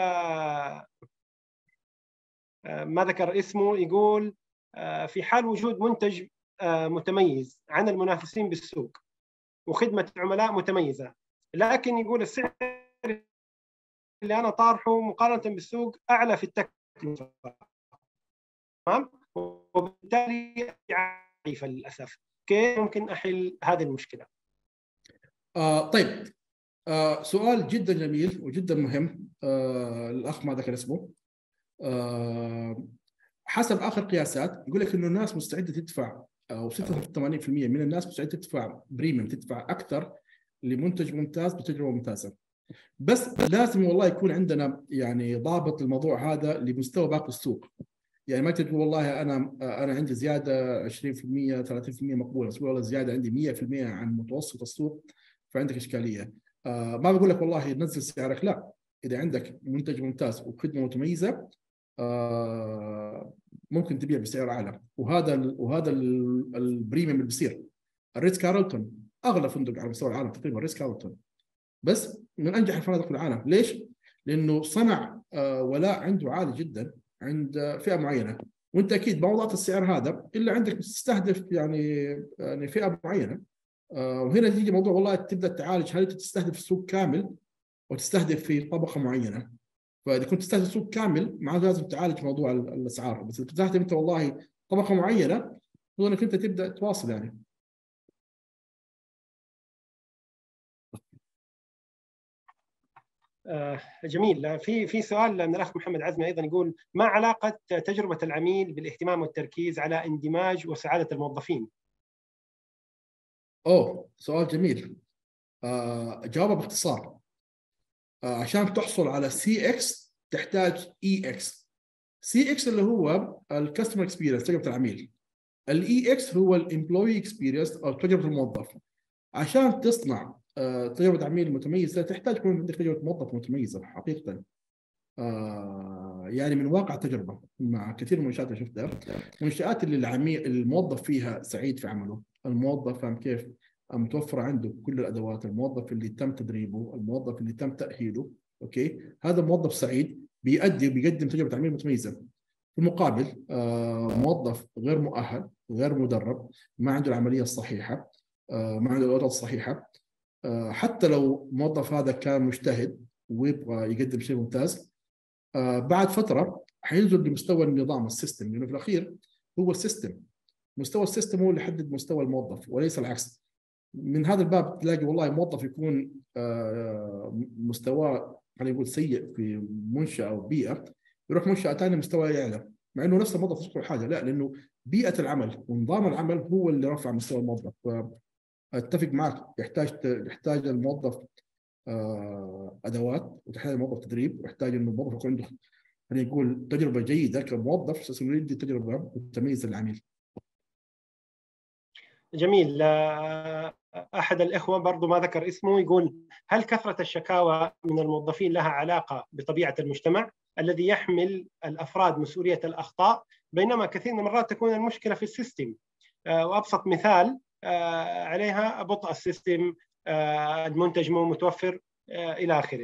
ما ذكر اسمه يقول في حال وجود منتج متميز عن المنافسين بالسوق وخدمة عملاء متميزة، لكن يقول السعر اللي أنا طارحه مقارنة بالسوق أعلى في التكلفة، تمام، وبالتالي ضعيفة للأسف، كيف ممكن أحل هذه المشكلة؟ آه طيب، آه سؤال جدا جميل وجدا مهم. آه الأخ ما ذكر اسمه. آه حسب آخر قياسات يقول لك إنه الناس مستعدة تدفع، أو ستة وثمانين بالمئة من الناس مستعدة تدفع بريميوم، تدفع أكثر لمنتج ممتاز بتجربة ممتازة. بس لازم والله يكون عندنا يعني ضابط الموضوع هذا لمستوى باقي السوق. يعني ما تقول والله انا انا عندي زياده عشرين بالمئة ثلاثين بالمئة مقبوله، بس والله زياده عندي مئة بالمئة عن متوسط السوق فعندك اشكاليه. آه ما بقول لك والله نزل سعرك، لا، اذا عندك منتج ممتاز وخدمه متميزه آه ممكن تبيع بسعر اعلى. وهذا وهذا البريميوم اللي بيصير. الريتز كارلتون اغلى فندق على مستوى العالم تقريبا، الريتز كارلتون بس من انجح الفنادق في العالم. ليش؟ لانه صنع آه ولاء عنده عالي جدا عند فئه معينه، وانت اكيد ما وضعت السعر هذا الا عندك تستهدف يعني يعني فئه معينه. آه وهنا تيجي موضوع والله تبدا تعالج هل انت تستهدف السوق كامل وتستهدف في طبقه معينه. فاذا كنت تستهدف السوق كامل معناته لازم تعالج موضوع الاسعار، بس اذا تستهدف انت والله طبقه معينه هو انك انت تبدا تواصل يعني. جميل. في في سؤال من الاخ محمد عزمي ايضا يقول ما علاقه تجربه العميل بالاهتمام والتركيز على اندماج وسعاده الموظفين؟ اوه سؤال جميل. آه جوابه باختصار. آه عشان تحصل على سي اكس تحتاج اي اكس. سي اكس اللي هو الكاستمر اكسبيرينس، تجربه العميل. الاي اكس هو الامبلوي اكسبيرينس او تجربه الموظف. عشان تصنع آه تجربه عميل متميزه تحتاج يكون عندك تجربه موظف متميزه حقيقه. آه يعني من واقع تجربه مع كثير من المنشآت اللي شفتها، المنشآت اللي العميل الموظف فيها سعيد في عمله، الموظف فاهم كيف متوفره عنده كل الادوات، الموظف اللي تم تدريبه، الموظف اللي تم تاهيله، اوكي، هذا الموظف سعيد بيؤدي وبيقدم تجربه عميل متميزه. في المقابل آه موظف غير مؤهل، غير مدرب، ما عنده العمليه الصحيحه، آه ما عنده الادوات الصحيحه، آه حتى لو الموظف هذا كان مجتهد ويبغى يقدم شيء ممتاز، آه بعد فتره حينزل لمستوى النظام السيستم، لانه في الاخير هو السيستم، مستوى السيستم هو اللي يحدد مستوى الموظف وليس العكس. من هذا الباب تلاقي والله موظف يكون آه مستواه خلينا نقول سيء في منشأة او بيئه، يروح منشأة ثانيه مستواه يعلى، مع انه نفس الموظف يشتغل حاجه، لا، لانه بيئه العمل ونظام العمل هو اللي رفع مستوى الموظف. فاتفق معك، يحتاج يحتاج الموظف ادوات، وتحتاج الموظف تدريب، ويحتاج انه الموظف يكون عنده خلينا نقول تجربه جيده كموظف اساس انه يدي تجربه وتميز للعميل. جميل. احد الاخوه برضو ما ذكر اسمه يقول: هل كثره الشكاوى من الموظفين لها علاقه بطبيعه المجتمع الذي يحمل الافراد مسؤوليه الاخطاء، بينما كثير من المرات تكون المشكله في السيستم؟ وابسط مثال عليها بطء السيستم، المنتج مو متوفر، الى اخره.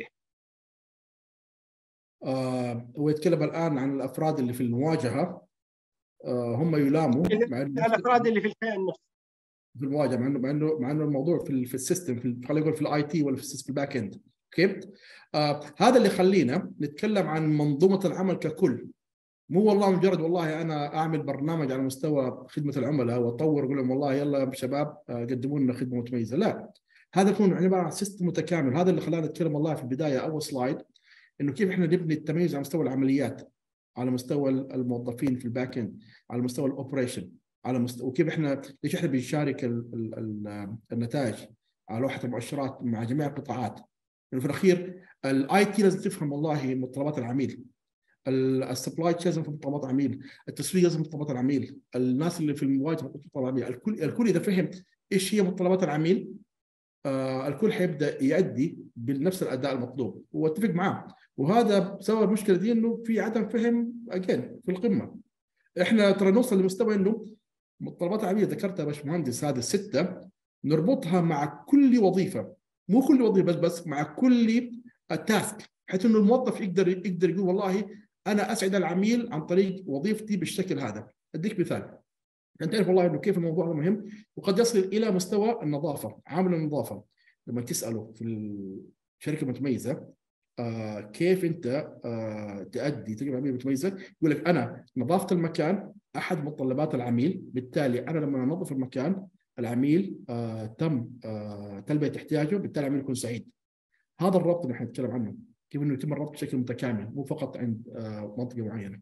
آه ويتكلم الان عن الافراد اللي في المواجهه، آه هم يلاموا مع الافراد اللي في الكيان نفسه في المواجهه، مع انه مع انه مع انه الموضوع في في السيستم، في خلينا نقول في الاي تي ولا في في الباك اند. اوكي، آه هذا اللي يخلينا نتكلم عن منظومه العمل ككل، مو والله مجرد والله انا اعمل برنامج على مستوى خدمه العملاء واطور اقول لهم والله يلا يا شباب قدموا لنا خدمه متميزه، لا، هذا يكون عباره عن سيستم متكامل. هذا اللي خلانا نتكلم والله في البدايه اول سلايد، انه كيف احنا نبني التميز على مستوى العمليات، على مستوى الموظفين في الباك اند، على مستوى الاوبريشن، على مستوى وكيف احنا ليش احنا بنشارك ال ال ال النتائج على لوحه المؤشرات مع جميع القطاعات. لانه في الاخير الاي تي لازم تفهم والله متطلبات العميل، السبلاي تشين لازم متطلبات العميل، التسويق لازم متطلبات العميل، الناس اللي في المواجهه متطلبات العميل، الكل الكل اذا فهم ايش هي متطلبات العميل آه الكل حيبدا يؤدي بنفس الاداء المطلوب، واتفق معاه. وهذا بسبب المشكله دي انه في عدم فهم اجين في القمه. احنا ترى نوصل لمستوى انه متطلبات العميل ذكرتها يا باشمهندس، هذه السته نربطها مع كل وظيفه، مو كل وظيفه بس بس مع كل تاسك، بحيث انه الموظف يقدر يقدر يقول والله انا اسعد العميل عن طريق وظيفتي بالشكل هذا. اديك مثال انت تعرف والله انه كيف الموضوع مهم، وقد يصل الى مستوى النظافه. عامل النظافه لما تساله في الشركه المتميزه آه كيف انت آه تؤدي تجربه عميل متميزه، يقول لك انا نظافه المكان احد متطلبات العميل، بالتالي انا لما انظف المكان العميل آه تم آه تلبيه احتياجه، بالتالي العميل يكون سعيد. هذا الربط اللي احنا نتكلم عنه، كيف انه يتم الربط بشكل متكامل مو فقط عند آه منطقه معينه.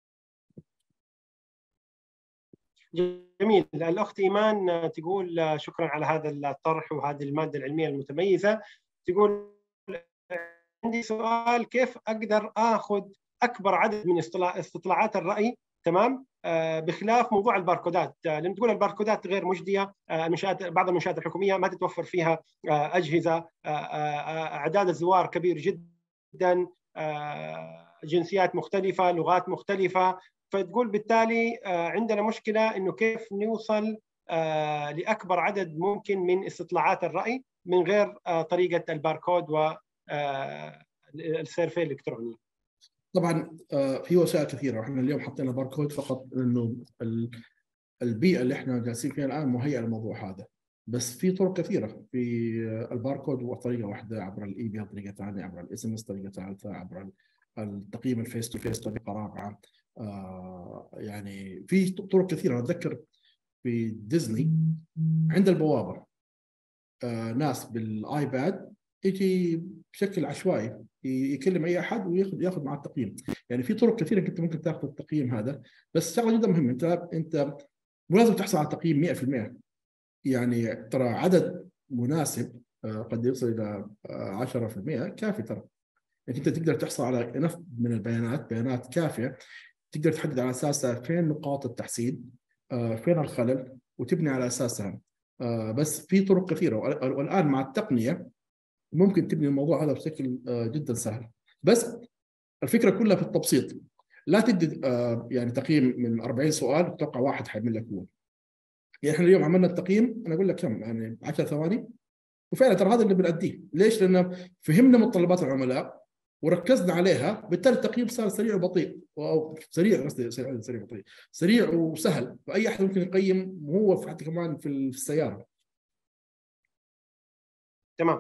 جميل. الأخت إيمان تقول: شكرا على هذا الطرح وهذه المادة العلمية المتميزة. تقول: عندي سؤال، كيف أقدر أخذ أكبر عدد من استطلاعات الرأي، تمام، آه بخلاف موضوع الباركودات؟ آه لأن تقول الباركودات غير مجدية، آه المنشآت بعض المنشآت الحكومية ما تتوفر فيها آه أجهزة، آه آه أعداد الزوار كبير جدا، آه جنسيات مختلفة، لغات مختلفة. فتقول بالتالي عندنا مشكلة إنه كيف نوصل لأكبر عدد ممكن من استطلاعات الرأي من غير طريقة الباركود والسيرفي الإلكتروني. طبعا في وسائل كثيرة، احنا اليوم حطينا باركود فقط لأنه البيئة اللي احنا جالسين فيها الآن مهيئة للموضوع هذا، بس في طرق كثيرة في الباركود، وطريقة واحدة عبر الإي بي، طريقة ثانية عبر الاس ام اس، طريقة ثالثة عبر التقييم الفيس تو فيس، طريقة رابعة. آه يعني في طرق كثيرة. أنا أتذكر في ديزني عند البوابة آه ناس بالآيباد يجي بشكل عشوائي يكلم أي أحد وياخذ ياخذ معه التقييم. يعني في طرق كثيرة كنت ممكن تاخذ التقييم هذا، بس شغلة جدا مهمة، أنت أنت مو لازم تحصل على تقييم مئة بالمئة. يعني ترى عدد مناسب آه قد يوصل إلى آه عشرة بالمئة كافي ترى. يعني أنت تقدر تحصل على نفس من البيانات، بيانات كافية تقدر تحدد على اساسها فين نقاط التحسين، آه، فين الخلل، وتبني على اساسها. آه بس في طرق كثيره، والان مع التقنيه ممكن تبني الموضوع هذا بشكل آه جدا سهل. بس الفكره كلها في التبسيط. لا تدي آه يعني تقييم من أربعين سؤال وتتوقع واحد حيعمل لك هو. يعني احنا اليوم عملنا التقييم، انا اقول لك كم، يعني عشر ثواني، وفعلا ترى هذا اللي بنأديه. ليش؟ لأن فهمنا متطلبات العملاء وركزنا عليها، بالتالي التقييم صار سريع وبطيء، او سريع قصدي سريع سريع وبطيء، سريع وسهل، فأي أحد ممكن يقيم، وهو حتى كمان في السيارة. تمام.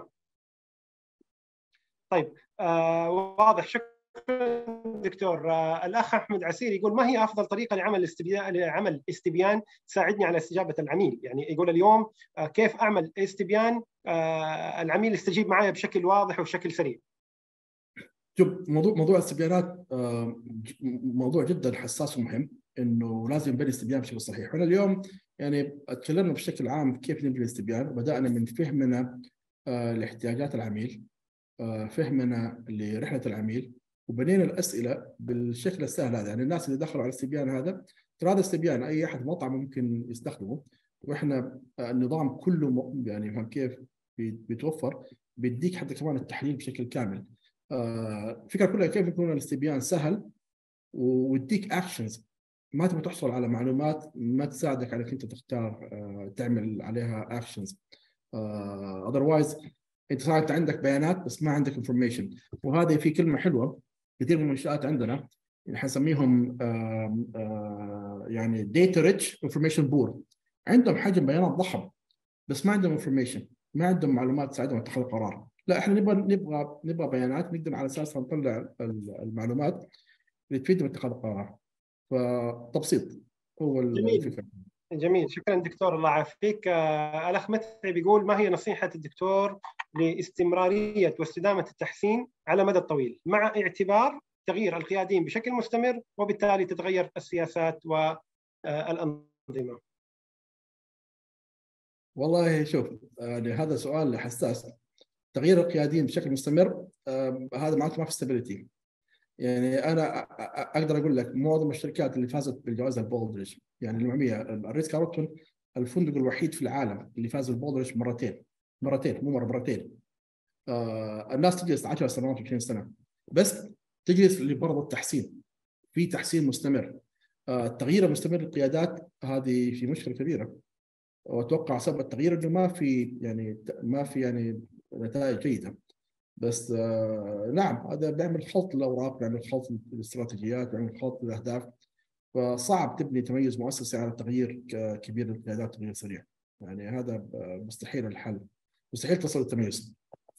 طيب آه واضح، شكرا دكتور. آه الأخ أحمد عسير يقول ما هي أفضل طريقة لعمل استبيان لعمل استبيان تساعدني على استجابة العميل؟ يعني يقول اليوم آه كيف أعمل استبيان آه العميل يستجيب معي بشكل واضح وبشكل سريع. شوف، موضوع موضوع الاستبيانات آه موضوع جدا حساس ومهم، انه لازم نبني استبيان بشكل صحيح. احنا اليوم يعني اتكلمنا بشكل عام كيف نبني الاستبيان. بدأنا من فهمنا آه لاحتياجات العميل، فهمنا لرحله العميل، وبنينا الاسئله بالشكل السهل هذا. يعني الناس اللي دخلوا على الاستبيان هذا، ترى هذا استبيان اي احد مطعم ممكن يستخدمه، واحنا النظام كله يعني فهم كيف بيتوفر، بيديك حتى كمان التحليل بشكل كامل. الفكره كلها كيف يكون الاستبيان سهل ويديك اكشنز، ما تبغى تحصل على معلومات ما تساعدك على انك انت تختار تعمل عليها اكشنز. اذروايز انت صار انت عندك بيانات بس ما عندك انفورميشن. وهذه في كلمه حلوه كثير من المنشات عندنا حنسميهم آآ آآ يعني داتا ريتش انفورميشن بور. عندهم حجم بيانات ضخم بس ما عندهم انفورميشن، ما عندهم معلومات تساعدهم اتخاذ قرار. لا، احنا نبغى نبغى نبغى بيانات نقدر على اساسها نطلع المعلومات اللي تفيدهم اتخاذ القرار. فتبسيط هو الفكره. جميل، شكرا دكتور، الله يعافيك. آه الأخ متعب بيقول ما هي نصيحة الدكتور لاستمرارية واستدامة التحسين على مدى الطويل مع اعتبار تغيير القياديين بشكل مستمر وبالتالي تتغير السياسات والأنظمة؟ والله شوف، يعني هذا سؤال حساس. تغيير القياديين بشكل مستمر آه هذا معناته ما في ستابيليتي. يعني انا اقدر اقول لك معظم الشركات اللي فازت بالجوائز البولدرج، يعني المعميه الريتز كارلتون الفندق الوحيد في العالم اللي فاز بالبولدرج مرتين مرتين مو مره مرتين. آه الناس تجلس عشر سنوات عشرين سنه بس تجلس لبرضه التحسين، في تحسين مستمر. آه التغيير المستمر للقيادات هذه في مشكله كبيره، واتوقع سبب التغيير انه ما في يعني ما في يعني نتائج جيده. بس آه نعم، هذا بيعمل خلط للاوراق، بيعمل خلط للاستراتيجيات، بيعمل خلط للاهداف. فصعب تبني تميز مؤسسي على تغيير كبير للقيادات تغيير سريع. يعني هذا مستحيل الحل، مستحيل تصل للتميز.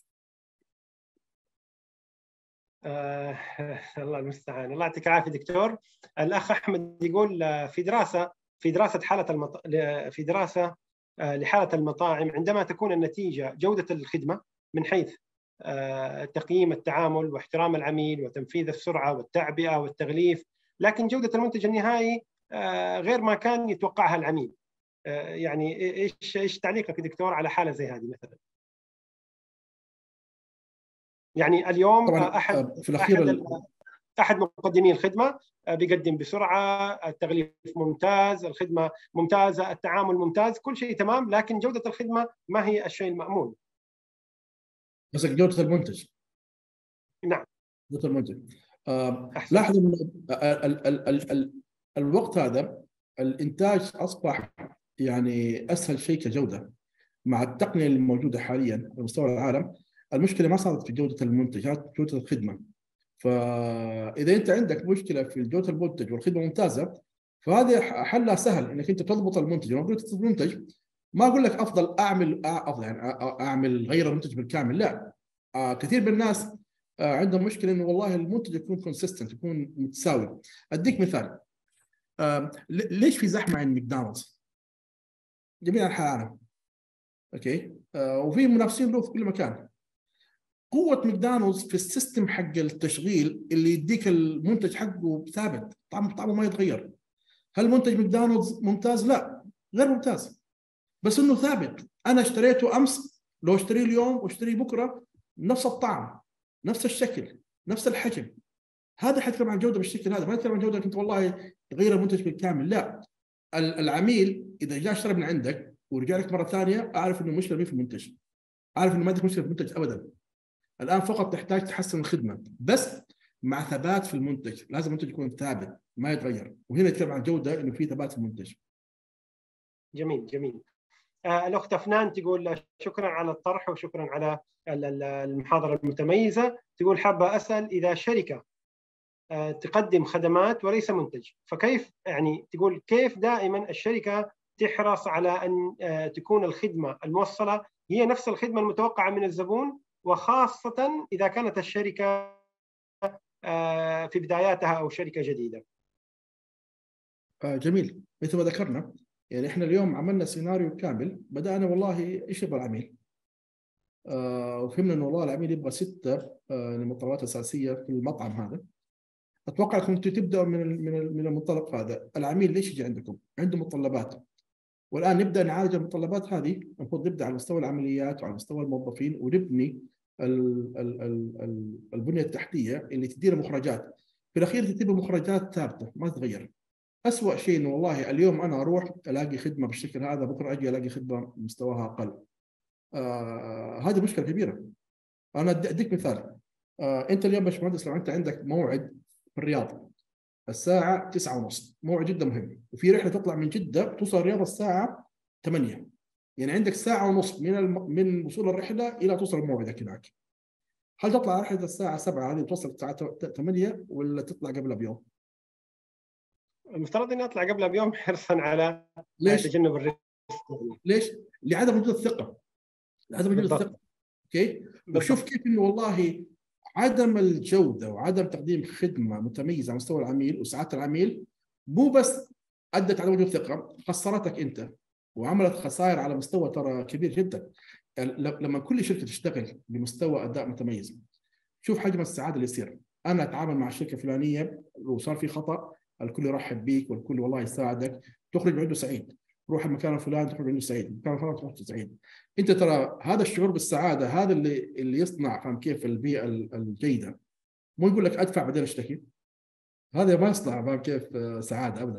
آه الله المستعان. الله يعطيك العافيه دكتور. الاخ احمد يقول في دراسه في دراسه حاله المط... في دراسه لحاله المطاعم، عندما تكون النتيجه جوده الخدمه من حيث تقييم التعامل واحترام العميل وتنفيذ السرعه والتعبئه والتغليف، لكن جوده المنتج النهائي غير ما كان يتوقعها العميل. يعني ايش ايش تعليقك دكتور على حاله زي هذه مثلا؟ يعني اليوم طبعا احد في الاخير احد احد مقدمي الخدمه بيقدم بسرعه، التغليف ممتاز، الخدمه ممتازه، التعامل ممتاز، كل شيء تمام، لكن جوده الخدمه ما هي الشيء المأمول. قصدك جوده المنتج؟ نعم، جوده المنتج. آه لاحظ ان ال ال ال ال الوقت هذا الانتاج اصبح يعني اسهل شيء كجوده مع التقنيه الموجوده حاليا على مستوى العالم. المشكله ما صارت في جوده المنتج، صارت في جوده الخدمه. فاذا انت عندك مشكله في جوده المنتج والخدمه ممتازه، فهذه حلها سهل انك انت تضبط المنتج. لما تضبط المنتج ما اقول لك افضل اعمل افضل يعني اعمل غير المنتج بالكامل، لا. آه كثير من الناس آه عندهم مشكله انه والله المنتج يكون كونسيستنت، يكون متساوي. اديك مثال. آه ليش في زحمه عند ماكدونالدز؟ جميع انحاء العالم، اوكي، آه وفي منافسين له في كل مكان. قوة ماكدونالدز في السيستم حق التشغيل اللي يديك المنتج حقه ثابت، طعمه طعمه ما يتغير. هل منتج ماكدونالدز ممتاز؟ لا، غير ممتاز، بس انه ثابت. انا اشتريته امس، لو اشتريه اليوم واشتريه بكره نفس الطعم، نفس الشكل، نفس الحجم. هذا حيتكلم عن الجوده بالشكل هذا، ما يتكلم عن جوده انت والله تغير المنتج بالكامل. لا، العميل اذا جاء اشترى من عندك ورجع لك مره ثانيه اعرف انه المشكله مين في المنتج، اعرف انه ما عندك مشكله في المنتج ابدا. الان فقط تحتاج تحسن الخدمه بس مع ثبات في المنتج، لازم المنتج يكون ثابت ما يتغير، وهنا نتكلم عن الجوده انه في ثبات في المنتج. جميل جميل. آه الاخت افنان تقول شكرا على الطرح وشكرا على المحاضره المتميزه. تقول حابه اسال اذا شركه آه تقدم خدمات وليس منتج، فكيف يعني تقول كيف دائما الشركه تحرص على ان آه تكون الخدمه الموصله هي نفس الخدمه المتوقعه من الزبون، وخاصه اذا كانت الشركه آه في بداياتها او شركه جديده. آه جميل. مثل ما ذكرنا يعني احنا اليوم عملنا سيناريو كامل، بدأنا والله ايش يبغى العميل، آه وفهمنا انه والله العميل يبغى ستة آه المتطلبات الأساسية في المطعم هذا. اتوقع انكم تبدأوا من من من المنطلق هذا، العميل ليش يجي عندكم؟ عنده متطلبات، والان نبدأ نعالج المتطلبات هذه. المفروض نبدأ على مستوى العمليات وعلى مستوى الموظفين، ونبني ال ال ال البنية التحتية اللي تدير مخرجات، في الأخير تجيب مخرجات ثابتة ما تتغير. أسوأ شيء إنه والله اليوم أنا أروح ألاقي خدمة بالشكل هذا، بكرة أجي ألاقي خدمة مستواها أقل. آه هذه مشكلة كبيرة. أنا أديك مثال. آه أنت اليوم باشمهندس لو أنت عندك موعد في الرياض الساعة تسعة ونص، موعد جدا مهم، وفي رحلة تطلع من جدة توصل الرياض الساعة ثمانية، يعني عندك ساعة ونص من الم... من وصول الرحلة إلى توصل موعدك هناك. هل تطلع رحلة الساعة سبعة هذه توصل الساعة ثمانية ولا تطلع قبلها بيوم؟ المفترض اني اطلع قبلها بيوم حرصا على ليش؟ تجنب الريسك. ليش؟ لعدم وجود الثقة. لعدم وجود الثقة. اوكي؟ وشوف كيف انه والله عدم الجودة وعدم تقديم خدمة متميزة على مستوى العميل وسعادة العميل مو بس ادت على وجود ثقة، خسرتك انت وعملت خسائر على مستوى ترى كبير جدا. لما كل شركة تشتغل بمستوى اداء متميز، شوف حجم السعادة اللي يصير. انا اتعامل مع شركة فلانية وصار في خطأ، الكل يرحب بيك والكل والله يساعدك، تخرج من عنده سعيد. روح المكان الفلاني تخرج عنده سعيد، المكان الفلاني تخرج سعيد. انت ترى هذا الشعور بالسعاده هذا اللي اللي يصنع، فهم كيف، البيئه الجيده. مو يقول لك ادفع بعدين اشتكي، هذا ما يصنع فهم كيف سعاده ابدا.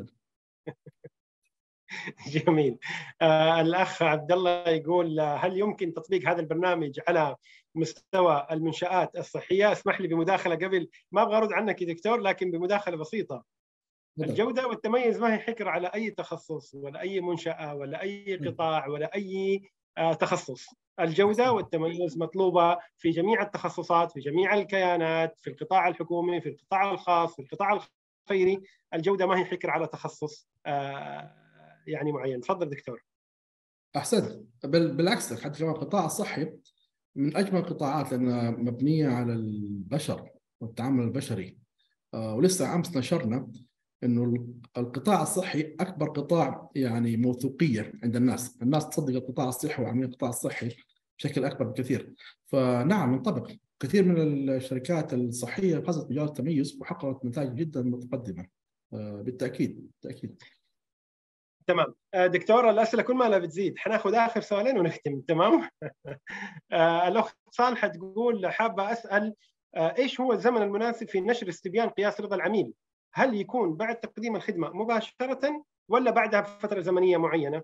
جميل. آه الاخ عبد الله يقول هل يمكن تطبيق هذا البرنامج على مستوى المنشآت الصحيه؟ اسمح لي بمداخله قبل، ما ابغى ارد عنك يا دكتور لكن بمداخله بسيطه. بدأ. الجوده والتميز ما هي حكر على اي تخصص ولا اي منشاه ولا اي قطاع ولا اي آه تخصص. الجوده والتميز مطلوبه في جميع التخصصات، في جميع الكيانات، في القطاع الحكومي، في القطاع الخاص، في القطاع الخيري. الجوده ما هي حكر على تخصص آه يعني معين. تفضل دكتور. احسنت. بل بالعكس، حتى كمان القطاع الصحي من اجمل القطاعات لانها مبنيه على البشر والتعامل البشري. آه ولسه امس نشرنا انه القطاع الصحي اكبر قطاع يعني موثوقيه عند الناس، الناس تصدق القطاع الصحي وعاملين القطاع الصحي بشكل اكبر بكثير. فنعم ننطبق. كثير من الشركات الصحيه فازت بجائزه التميز وحققت نتائج جدا متقدمه. آه بالتاكيد بالتاكيد. تمام دكتور، الاسئله كل ما لا بتزيد، حناخذ اخر سؤالين ونختم. تمام. الاخت صالحه تقول حابه اسال ايش هو الزمن المناسب في نشر استبيان قياس رضا العميل؟ هل يكون بعد تقديم الخدمه مباشره ولا بعدها بفتره زمنيه معينه؟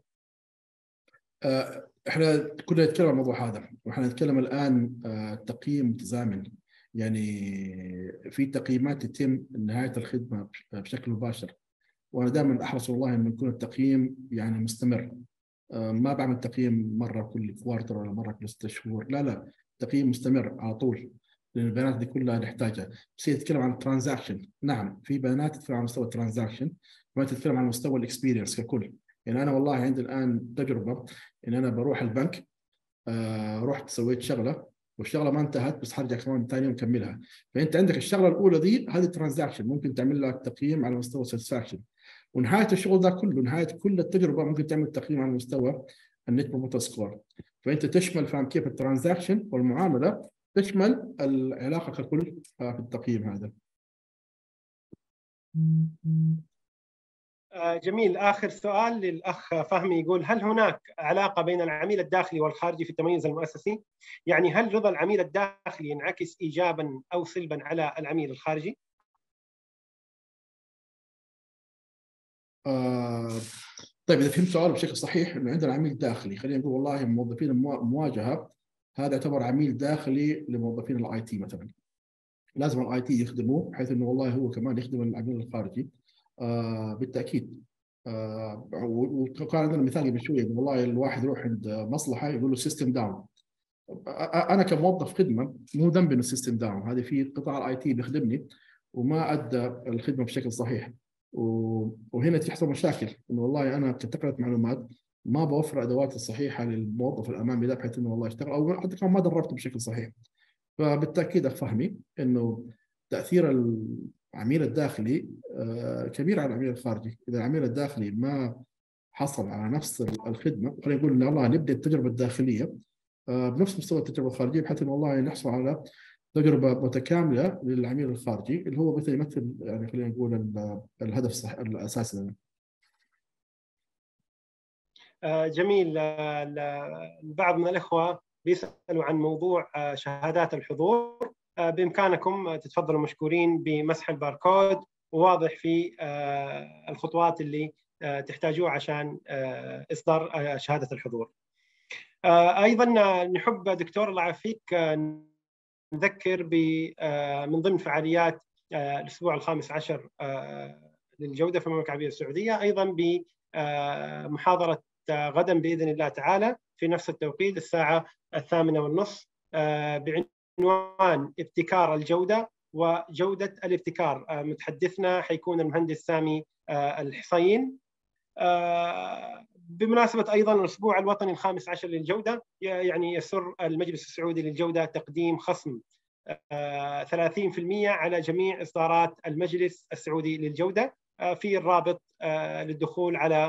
احنا كنا نتكلم عن الموضوع هذا، واحنا نتكلم الان تقييم متزامن، يعني في تقييمات تتم نهايه الخدمه بشكل مباشر، وانا دائما احرص والله انه يكون التقييم يعني مستمر. ما بعمل تقييم مره كل كوارتر ولا مره كل ستة شهور، لا لا، تقييم مستمر على طول، لان البيانات دي كلها نحتاجها. بس هي تتكلم عن الترانزاكشن، نعم في بيانات تتكلم عن مستوى الترانزاكشن، ما تتكلم عن مستوى الاكسبيرينس ككل. يعني انا والله عندي الان تجربه ان انا بروح البنك، آه رحت سويت شغله والشغله ما انتهت بس حرجع كمان ثاني يوم اكملها. فانت عندك الشغله الاولى دي هذه ترانزاكشن، ممكن تعمل لك تقييم على مستوى ساتسفاكشن، ونهايه الشغل ده كله، نهايه كل التجربه ممكن تعمل تقييم على مستوى النت بروموتر سكور. فانت تشمل فاهم كيف الترانزاكشن والمعامله، تشمل العلاقه ككل في التقييم هذا. جميل. آخر سؤال للأخ فهمي يقول هل هناك علاقة بين العميل الداخلي والخارجي في التميز المؤسسي؟ يعني هل رضا العميل الداخلي ينعكس إيجابا أو سلبا على العميل الخارجي؟ آه طيب اذا فهمت سؤال بشكل صحيح، انه عندنا عميل داخلي، خلينا نقول والله موظفين المواجهه هذا يعتبر عميل داخلي لموظفين الاي تي مثلا، لازم الاي تي يخدموه بحيث انه والله هو كمان يخدم العميل الخارجي. آه بالتاكيد. آه وكان عندنا مثال قبل شويه، والله الواحد يروح عند مصلحه يقول له سيستم داون. انا كموظف خدمه مو ذنبي انه السيستم داون، هذه في قطاع الاي تي بيخدمني وما ادى الخدمه بشكل صحيح. وهنا تحصل مشاكل، انه والله انا كتقنيه معلومات ما بوفر الادوات الصحيحه للموظف الامامي ده بحيث انه والله يشتغل، او حتى كمان ما دربته بشكل صحيح. فبالتاكيد افهمي انه تاثير العميل الداخلي كبير على العميل الخارجي. اذا العميل الداخلي ما حصل على نفس الخدمه، خلينا نقول ان والله نبدا التجربه الداخليه بنفس مستوى التجربه الخارجيه بحيث انه والله نحصل على تجربه متكامله للعميل الخارجي اللي هو مثل يمثل يعني خلينا نقول الهدف الصح الاساسي لنا. جميل. البعض من الاخوه بيسالوا عن موضوع شهادات الحضور. بامكانكم تتفضلوا مشكورين بمسح الباركود، وواضح في الخطوات اللي تحتاجوها عشان اصدار شهاده الحضور. ايضا نحب دكتور الله يعافيك نذكر ب من ضمن فعاليات الاسبوع الخامس عشر للجوده في المملكه العربيه السعوديه، ايضا بمحاضره غدا باذن الله تعالى في نفس التوقيت الساعه الثامنه والنصف بعنوان ابتكار الجوده وجوده الابتكار. متحدثنا حيكون المهندس سامي الحصين. بمناسبة أيضا الأسبوع الوطني الخامس عشر للجودة، يعني يسر المجلس السعودي للجودة تقديم خصم ثلاثين بالمئة على جميع إصدارات المجلس السعودي للجودة في الرابط للدخول على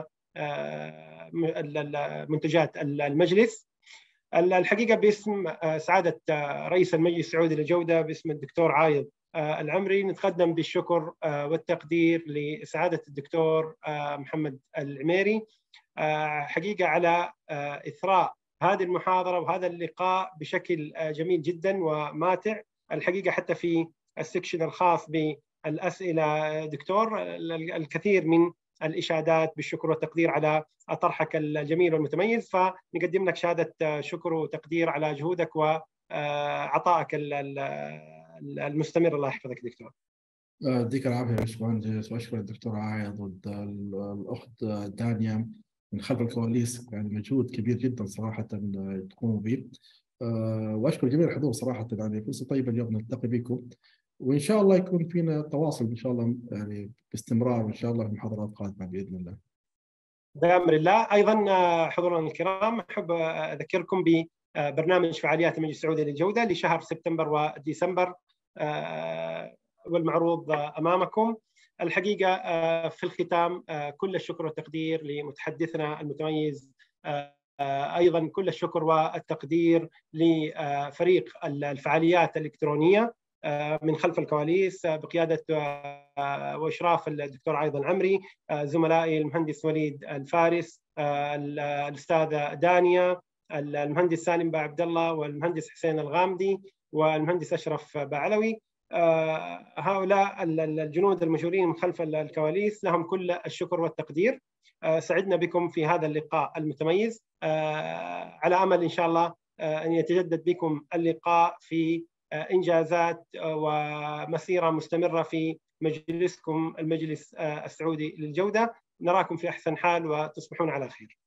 منتجات المجلس. الحقيقة باسم سعادة رئيس المجلس السعودي للجودة باسم الدكتور عايض العمري نتقدم بالشكر والتقدير لسعادة الدكتور محمد العميري حقيقة على إثراء هذه المحاضرة وهذا اللقاء بشكل جميل جدا وماتع. الحقيقة حتى في السكشن الخاص بالأسئلة دكتور الكثير من الإشادات بالشكر والتقدير على طرحك الجميل والمتميز، فنقدم لك شهادة شكر وتقدير على جهودك وعطائك المستمر. الله يحفظك دكتور. يديك العافية يا باشمهندس، وأشكر الدكتور عايض والأخت دانيا من خلف الكواليس، يعني مجهود كبير جدا صراحة تقوموا به. وأشكر جميع الحضور صراحة، يعني فرصة طيبة اليوم نلتقي بكم، وإن شاء الله يكون فينا تواصل إن شاء الله يعني باستمرار إن شاء الله في محاضرات قادمة بإذن الله. بأمر الله. أيضا حضورنا الكرام أحب أذكركم ببرنامج فعاليات المجلس السعودي للجودة لشهر سبتمبر وديسمبر والمعروض أمامكم. الحقيقة في الختام كل الشكر والتقدير لمتحدثنا المتميز، أيضا كل الشكر والتقدير لفريق الفعاليات الإلكترونية من خلف الكواليس بقيادة وإشراف الدكتور عايض العمري، زملائي المهندس وليد الفارس، الأستاذة دانيا، المهندس سالم باعبد الله، والمهندس حسين الغامدي، والمهندس أشرف باعلوي. هؤلاء الجنود المشهورين من خلف الكواليس لهم كل الشكر والتقدير. سعدنا بكم في هذا اللقاء المتميز، على أمل إن شاء الله أن يتجدد بكم اللقاء في إنجازات ومسيرة مستمرة في مجلسكم المجلس السعودي للجودة. نراكم في أحسن حال وتصبحون على خير.